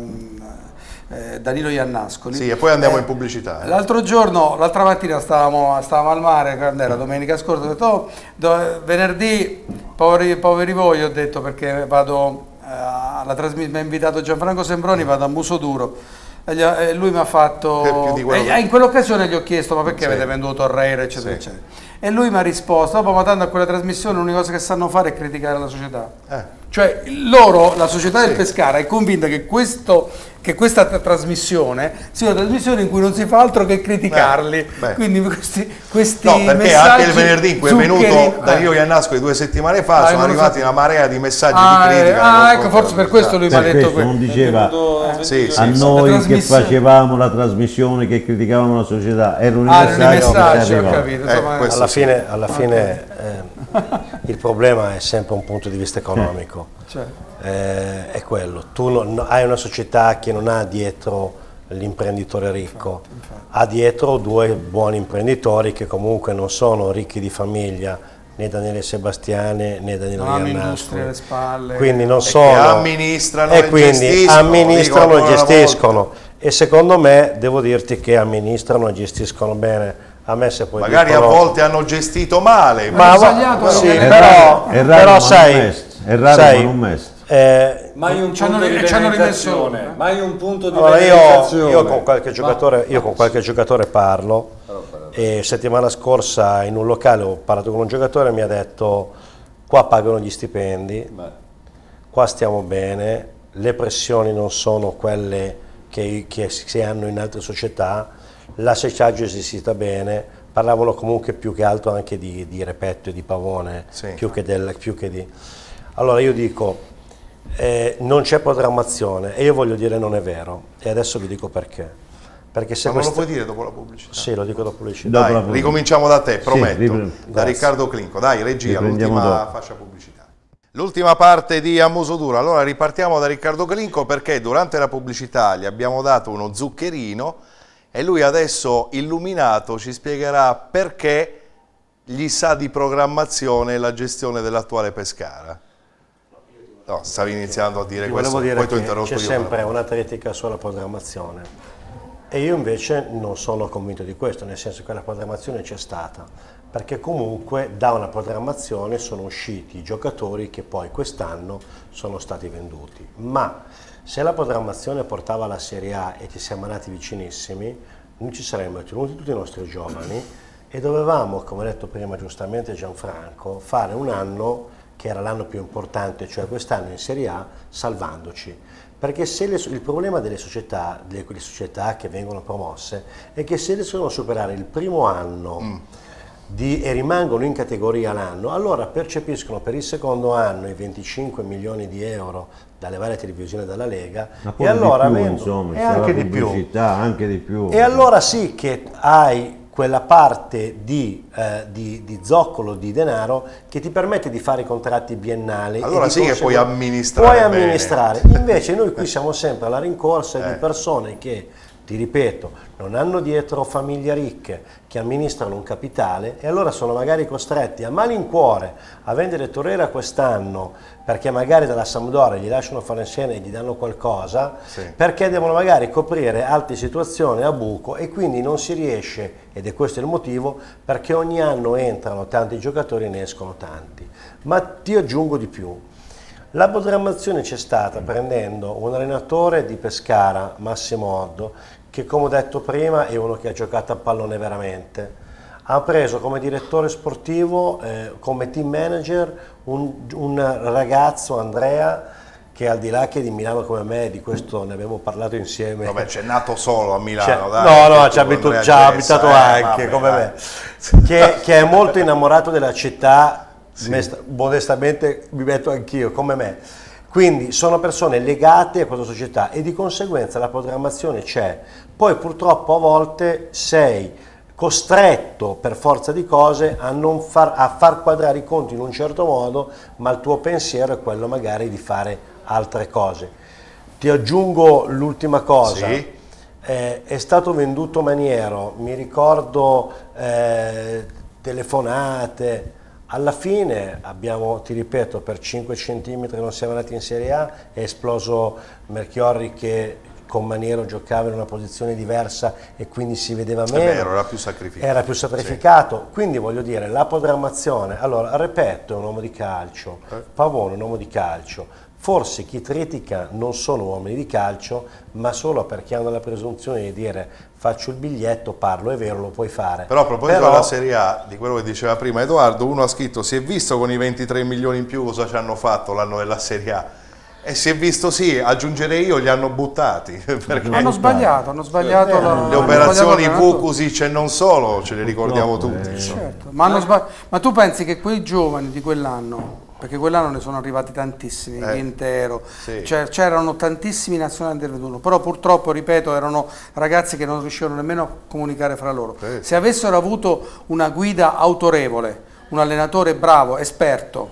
eh, Danilo Iannascoli. Sì, e poi andiamo Eh, in pubblicità. eh. L'altro giorno, l'altra mattina stavamo, stavamo al mare, quando era domenica scorsa, ho detto "Oh, do- venerdì, poveri, poveri voi", ho detto, perché vado eh, alla trasmissione, mi ha invitato Gianfranco Sembroni, vado a Musoduro. E gli ha- e lui mi ha fatto, Per più di quello e che- in quell'occasione gli ho chiesto ma perché Sì. avete venduto Torreira, eccetera, Sì. eccetera. E lui mi ha risposto, dopo ma tanto a quella trasmissione l'unica cosa che sanno fare è criticare la società. Eh. Cioè loro, la società del Sì. Pescara è convinta che, questo, che questa tra- trasmissione sia una trasmissione in cui non si fa altro che criticarli. Eh, beh. Quindi questi, questi No, perché messaggi anche il venerdì in cui è venuto zuccherini- Danilo eh. Iannascoli due settimane fa Ah, sono non lo arrivati so. una marea di messaggi Ah, di eh, critica. ah, nei ecco, confronti forse per della questo lui mi ha Per detto questo non questo. diceva Sì, sì, a sì. noi che trasmissione- facevamo la trasmissione che criticavamo la società, erano i Ah, erano i messaggi che messaggi, ci ho arrivavano. capito. Eh, Insomma, questo Alla sì. fine, alla fine eh, il problema è sempre un punto di vista economico. cioè, Eh, è quello, tu non- no- hai una società che non ha dietro l'imprenditore ricco, ha dietro due buoni imprenditori che comunque non sono ricchi di famiglia, né Daniele Sebastiane né Danilo non hanno Iannascoli. industria alle spalle. Quindi non E sono che amministrano e e quindi gestiscono, amministrano dico e ancora una gestiscono, e secondo me devo dirti che amministrano e gestiscono bene. A me se poi Magari a dicono- volte hanno gestito male, ma Hanno va- sbagliato, sì, però- È però, raro, è raro, però ma non sai, mest. È raro, sai, ma non mest. eh, Mai un Ci hanno punto ri- di ci hanno rimesso- realizzazione, mai un punto di allora io, realizzazione. io con qualche giocatore, io con qualche giocatore parlo, e settimana scorsa in un locale ho parlato con un giocatore e mi ha detto qua pagano gli stipendi, Beh, qua stiamo bene, le pressioni non sono quelle che, che si hanno in altre società, la secciaggio è esistita bene, parlavano comunque più che altro anche di, di Repetto e di Pavone, Sì. più, che del, più che di... Allora io dico, eh, non c'è programmazione, e io voglio dire non è vero, e adesso vi dico perché. Perché se ma non lo questa- puoi dire dopo la pubblicità. Sì, lo dico dopo pubblicità. Dopo Dai, la pubblicità. ricominciamo da te, prometto. ripre- da grazie. Riccardo Clinco. Dai, regia, Riprendiamo l'ultima dopo. fascia pubblicità. L'ultima parte di A Muso Duro. Allora ripartiamo da Riccardo Clinco, perché durante la pubblicità gli abbiamo dato uno zuccherino e lui adesso, illuminato, ci spiegherà perché gli sa di programmazione la gestione dell'attuale Pescara. No, stavi iniziando a dire Ti questo, volevo dire poi ti ho che interrotto c'è io. sempre una critica sulla programmazione, e io invece non sono convinto di questo, nel senso che la programmazione c'è stata, perché comunque da una programmazione sono usciti i giocatori che poi quest'anno sono stati venduti. Ma se la programmazione portava alla Serie A e ci siamo andati vicinissimi, noi ci saremmo tenuti tutti i nostri giovani e dovevamo, come ha detto prima giustamente Gianfranco, fare un anno che era l'anno più importante, cioè quest'anno in Serie A, salvandoci. Perché se le, il problema delle società, delle quelle società che vengono promosse, è che se riescono a superare il primo anno Mm. di, e rimangono in categoria l'anno, allora percepiscono per il secondo anno i venticinque milioni di euro dalle varie televisioni della Lega, Ma e poi allora di più, vengono- insomma, e c'è la anche di più. pubblicità, anche di più. E allora sì che hai quella parte di, eh, di, di zoccolo di denaro che ti permette di fare i contratti biennali. e Allora di sì che conseguire- puoi amministrare Puoi bene. amministrare. Invece noi qui siamo sempre alla rincorsa Eh. di persone che ti ripeto, non hanno dietro famiglie ricche che amministrano un capitale e allora sono magari costretti a malincuore a vendere Torreira quest'anno perché magari dalla Sampdoria gli lasciano fare insieme e gli danno qualcosa, sì. perché devono magari coprire altre situazioni a buco e quindi non si riesce, ed è questo il motivo, perché ogni anno entrano tanti giocatori e ne escono tanti. Ma ti aggiungo di più. La programmazione c'è stata prendendo un allenatore di Pescara, Massimo Oddo, che come ho detto prima è uno che ha giocato a pallone veramente. Ha preso come direttore sportivo, eh, come team manager, un, un ragazzo, Andrea, che al di là che di Milano come me, di questo ne abbiamo parlato insieme. Vabbè, c'è nato solo a Milano, dai. No, no, ci ha abitu- abitato eh, anche, vabbè, come me. Che, che è molto innamorato della città. Sì. Modestamente mi metto anch'io, come me. Quindi sono persone legate a questa società e di conseguenza la programmazione c'è. Poi purtroppo a volte sei costretto per forza di cose a, non far, a far quadrare i conti in un certo modo, ma il tuo pensiero è quello magari di fare altre cose. Ti aggiungo l'ultima cosa. Sì. Eh, è stato venduto maniero, mi ricordo eh, telefonate. Alla fine abbiamo, ti ripeto, per cinque centimetri non siamo andati in Serie A, è esploso Melchiorri che con Maniero giocava in una posizione diversa e quindi si vedeva meno. È vero, era più sacrificato. Era più sacrificato, sì. Quindi voglio dire, la programmazione, allora, Repetto è un uomo di calcio, eh. Pavone è un uomo di calcio, forse chi critica non sono uomini di calcio, ma solo perché hanno la presunzione di dire faccio il biglietto, parlo, è vero, lo puoi fare. Però a proposito Però... della Serie A, di quello che diceva prima Edoardo, uno ha scritto si è visto con i ventitré milioni in più cosa ci hanno fatto l'anno della Serie A. E si è visto, sì, aggiungerei io, li hanno buttati. Perché hanno sbagliato, hanno sbagliato eh, la, le operazioni Vukusic e non solo, ce le ricordiamo no, tutti. Eh, certo. ma, hanno sbagli- ma tu pensi che quei giovani di quell'anno, perché quell'anno ne sono arrivati tantissimi, eh, intero, sì. cioè, c'erano tantissimi nazionali del ventuno, però purtroppo, ripeto, erano ragazzi che non riuscivano nemmeno a comunicare fra loro. Sì. Se avessero avuto una guida autorevole, un allenatore bravo, esperto,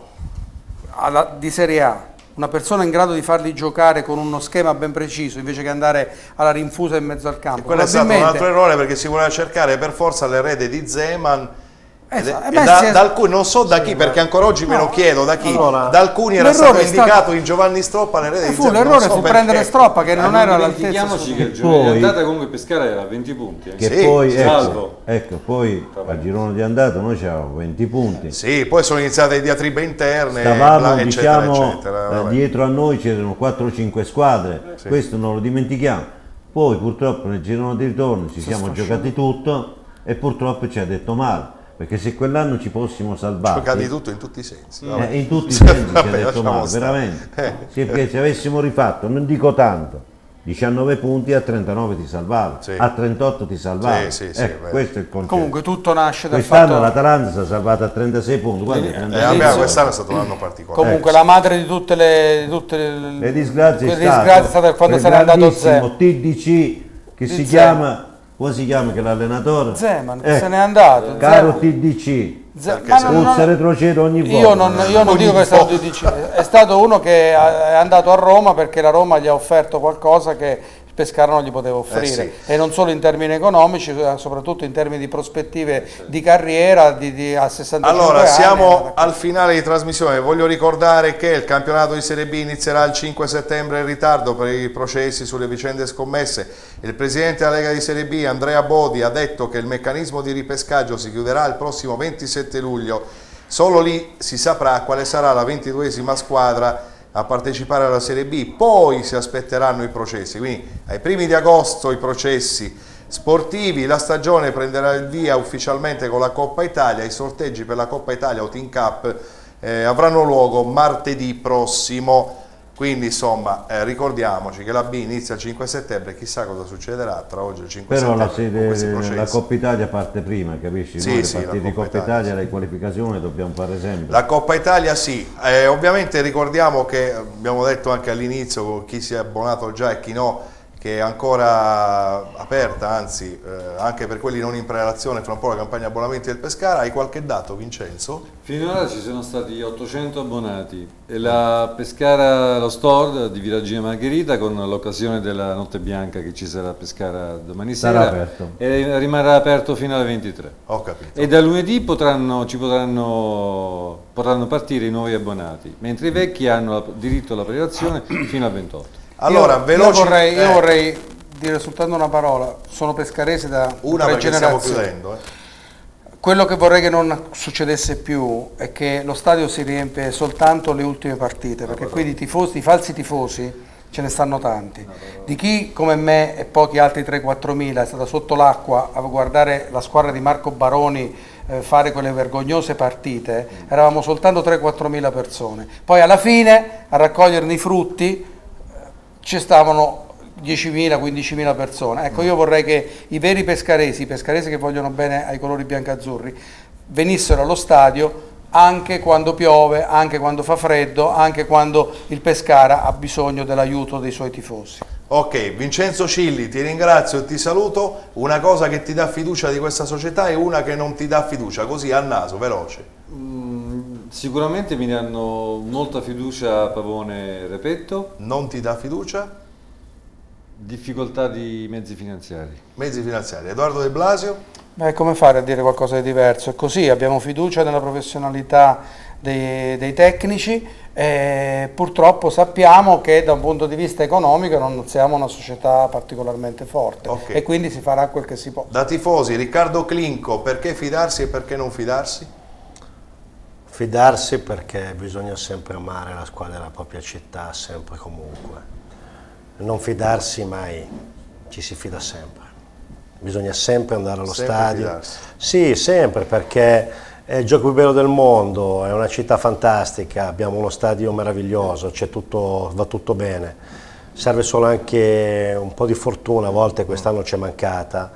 alla, di Serie A, una persona in grado di farli giocare con uno schema ben preciso invece che andare alla rinfusa in mezzo al campo. E quello è stato un altro errore perché si voleva cercare per forza l'erede di Zeman. Esatto. E da, è... da alcuni, non so da chi, sì, perché ancora oggi no. me lo chiedo da chi, allora, da alcuni era stato indicato stato... in Giovanni Stroppa l'erede di Zeman. L'errore so fu perché. prendere Stroppa che non, non era all'altezza. Che il giro di andata comunque Pescara era venti punti. Eh. Che sì, poi, ecco, ecco, poi al girone di andata noi c'avevamo venti punti. Sì, poi sono iniziate le diatribe interne, stavamo bla, eccetera, diciamo eccetera, dietro a noi c'erano quattro cinque squadre, sì. Questo non lo dimentichiamo. Poi purtroppo nel girone di ritorno ci siamo giocati tutto e purtroppo ci ha detto male. Perché se quell'anno ci fossimo salvare... Giocati tutto in tutti i sensi. Eh, in tutti i sensi ci ha detto male, veramente. Eh. Se, se avessimo rifatto, non dico tanto, diciannove punti a trentanove ti salvavi, sì. A trentotto ti salvavi. Sì, sì, sì, ecco, questo è il concetto. Comunque tutto nasce dal quest'anno fatto... l'Atalanta si è salvata a trentasei punti. Guarda, eh, eh, quest'anno è stato un anno particolare. Comunque ecco. La madre di tutte le, di tutte le, le disgrazie, è stata, è stata quando se n'è andato Zeman. T D C che di si Zeman. chiama... Come si chiama che l'allenatore? Zeman, che eh, se n'è andato. Caro T D C, Puzza retrocede ogni volta. Io non, io non dico che è stato T D C, è stato uno che è andato a Roma perché la Roma gli ha offerto qualcosa che Pescara non gli poteva offrire, eh sì. E non solo in termini economici, soprattutto in termini di prospettive di carriera di, di, a sessantacinque allora, anni. Allora, siamo al finale di trasmissione, voglio ricordare che il campionato di Serie B inizierà il cinque settembre in ritardo per i processi sulle vicende scommesse. Il presidente della Lega di Serie B, Andrea Bodi, ha detto che il meccanismo di ripescaggio si chiuderà il prossimo ventisette luglio, solo lì si saprà quale sarà la ventiduesima squadra a partecipare alla Serie B, poi si aspetteranno i processi, quindi ai primi di agosto i processi sportivi, la stagione prenderà il via ufficialmente con la Coppa Italia, i sorteggi per la Coppa Italia o Team Cup eh, avranno luogo martedì prossimo, quindi insomma eh, ricordiamoci che la B inizia il cinque settembre, chissà cosa succederà tra oggi e il cinque Però settembre. Però la, la Coppa Italia parte prima, capisci? Sì, Noi sì, le partite di Coppa Italia, Italia sì. Le qualificazioni dobbiamo fare sempre. La Coppa Italia sì, eh, ovviamente ricordiamo che abbiamo detto anche all'inizio chi si è abbonato già e chi no, che è ancora aperta, anzi eh, anche per quelli non in prelazione, fra un po' la campagna abbonamenti del Pescara. Hai qualche dato, Vincenzo? Finora ci sono stati ottocento abbonati e la Pescara, lo store di Via Regina Margherita, con l'occasione della Notte Bianca che ci sarà a Pescara domani Sarà sera, aperto. E rimarrà aperto fino alle ventitré. Ho capito. E da lunedì potranno, ci potranno, potranno partire i nuovi abbonati, mentre i vecchi hanno diritto alla prelazione fino al ventotto. Allora, io, veloci, io, vorrei, eh, io vorrei dire soltanto una parola, sono pescarese da una tre perché stiamo generazioni. chiudendo. Eh. Quello che vorrei che non succedesse più è che lo stadio si riempie soltanto le ultime partite, perché qui di tifosi, di falsi tifosi ce ne stanno tanti. Di chi come me e pochi altri tre quattro mila è stata sotto l'acqua a guardare la squadra di Marco Baroni eh, fare quelle vergognose partite, eravamo soltanto tre quattro mila persone. Poi alla fine a raccoglierne i frutti ci stavano diecimila quindicimila persone. Ecco, io vorrei che i veri pescaresi, i pescaresi che vogliono bene ai colori biancazzurri, venissero allo stadio anche quando piove, anche quando fa freddo, anche quando il Pescara ha bisogno dell'aiuto dei suoi tifosi. Ok, Vincenzo Cilli, ti ringrazio e ti saluto. Una cosa che ti dà fiducia di questa società e una che non ti dà fiducia, così a naso, veloce. Mm, sicuramente mi danno molta fiducia Pavone e Repetto. Non ti dà fiducia? Difficoltà di mezzi finanziari. Mezzi finanziari. Edoardo De Blasio? Beh, come fare a dire qualcosa di diverso? È così, abbiamo fiducia nella professionalità dei, dei tecnici e purtroppo sappiamo che da un punto di vista economico non siamo una società particolarmente forte, Okay. E quindi si farà quel che si può. Da tifosi, Riccardo Clinco, perché fidarsi e perché non fidarsi? Fidarsi perché bisogna sempre amare la squadra della propria città, sempre e comunque. Non fidarsi mai, ci si fida sempre. Bisogna sempre andare allo Sempre stadio. fidarsi. Sì, sempre, perché è il gioco più bello del mondo, è una città fantastica, abbiamo uno stadio meraviglioso, c'è tutto, va tutto bene. Serve solo anche un po' di fortuna, a volte quest'anno c'è mancata.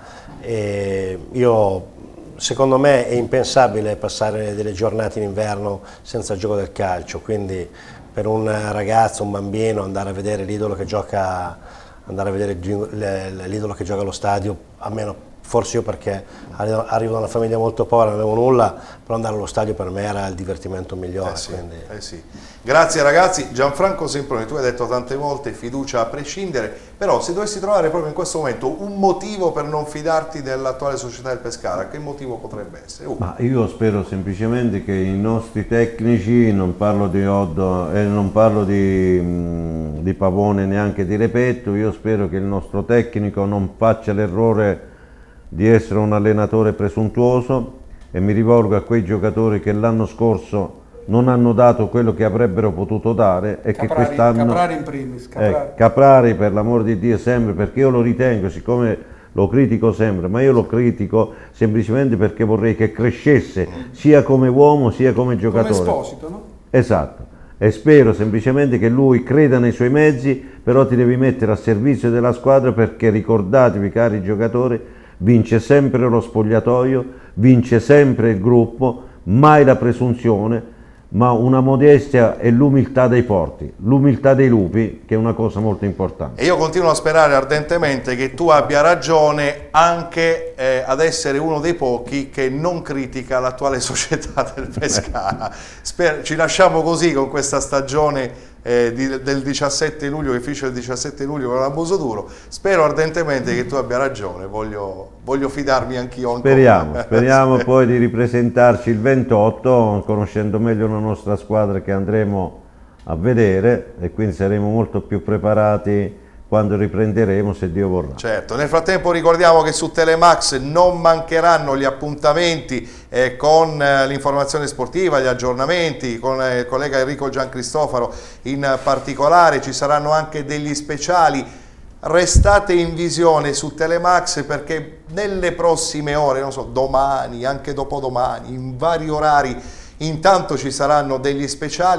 E io, secondo me è impensabile passare delle giornate in inverno senza il gioco del calcio, quindi per un ragazzo, un bambino, andare a vedere l'idolo che gioca, andare a vedere l'idolo che gioca allo stadio, almeno forse io perché arrivo da una famiglia molto povera, non avevo nulla, però andare allo stadio per me era il divertimento migliore. Eh sì, quindi... eh sì. Grazie ragazzi. Gianfranco Semproni, tu hai detto tante volte fiducia a prescindere, però se dovessi trovare proprio in questo momento un motivo per non fidarti dell'attuale società del Pescara, che motivo potrebbe essere? Uh. Ma io spero semplicemente che i nostri tecnici, non parlo di Oddo e eh, non parlo di, mh, di Pavone neanche di Repetto, io spero che il nostro tecnico non faccia l'errore di essere un allenatore presuntuoso, e mi rivolgo a quei giocatori che l'anno scorso non hanno dato quello che avrebbero potuto dare e Caprari, che quest'anno... Caprari in primis, Caprari. Eh, Caprari, per l'amor di Dio, sempre, perché io lo ritengo, siccome lo critico sempre, ma io lo critico semplicemente perché vorrei che crescesse sia come uomo sia come giocatore. Come Esposito, no? Esatto, e spero semplicemente che lui creda nei suoi mezzi, però ti devi mettere a servizio della squadra, perché ricordatevi, cari giocatori, vince sempre lo spogliatoio, vince sempre il gruppo, mai la presunzione, ma una modestia e l'umiltà dei forti, l'umiltà dei lupi, che è una cosa molto importante. E io continuo a sperare ardentemente che tu abbia ragione anche eh, ad essere uno dei pochi che non critica l'attuale società del Pescara. Sper- ci lasciamo così con questa stagione eh, di, del diciassette luglio, che finisce il diciassette luglio con l'abuso duro. Spero ardentemente che tu abbia ragione, voglio, voglio fidarmi anch'io. Speriamo, speriamo poi di ripresentarci il ventotto, conoscendo meglio la nostra squadra che andremo a vedere, e quindi saremo molto più preparati quando riprenderemo, se Dio vorrà. Certo, nel frattempo ricordiamo che su Telemax non mancheranno gli appuntamenti eh, con eh, l'informazione sportiva, gli aggiornamenti, con eh, il collega Enrico Giancristofaro in particolare. Ci saranno anche degli speciali. Restate in visione su Telemax, perché nelle prossime ore, non so, domani, anche dopodomani, in vari orari, intanto ci saranno degli speciali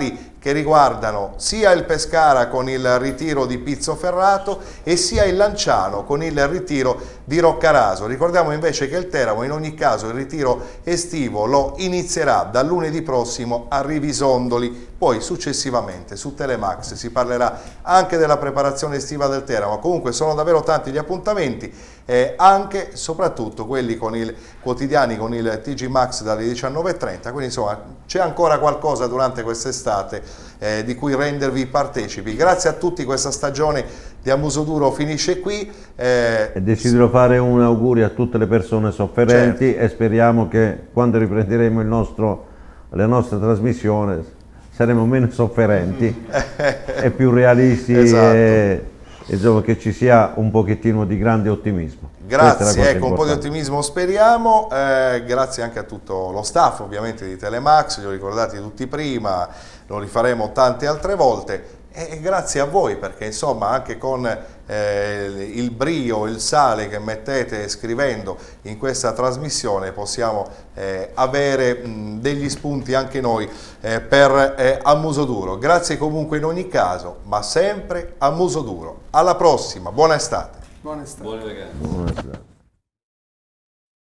che riguardano sia il Pescara con il ritiro di Pizzoferrato e sia il Lanciano con il ritiro di Roccaraso. Ricordiamo invece che il Teramo in ogni caso il ritiro estivo lo inizierà dal lunedì prossimo a Rivisondoli, poi successivamente su Telemax si parlerà anche della preparazione estiva del Teramo. Comunque sono davvero tanti gli appuntamenti, eh, anche e soprattutto quelli con i quotidiani, con il T G Max dalle diciannove e trenta, quindi insomma c'è ancora qualcosa durante quest'estate eh, di cui rendervi partecipi. Grazie a tutti, questa stagione di A Muso Duro finisce qui. Eh, e desidero fare un augurio a tutte le persone sofferenti, certo, e speriamo che quando riprenderemo il nostro, la nostra trasmissione saremo meno sofferenti e più realisti, esatto, e insomma che ci sia un pochettino di grande ottimismo. Grazie, ecco, un po' di ottimismo speriamo, eh, grazie anche a tutto lo staff ovviamente di Telemax, li ho ricordati tutti prima, lo rifaremo tante altre volte, e grazie a voi perché insomma anche con eh, il brio, il sale che mettete scrivendo in questa trasmissione possiamo eh, avere mh, degli spunti anche noi eh, per eh, A Muso Duro. Grazie comunque in ogni caso, ma sempre A Muso Duro. Alla prossima, buona estate. Buona estate. Buone vacanze. Buona estate.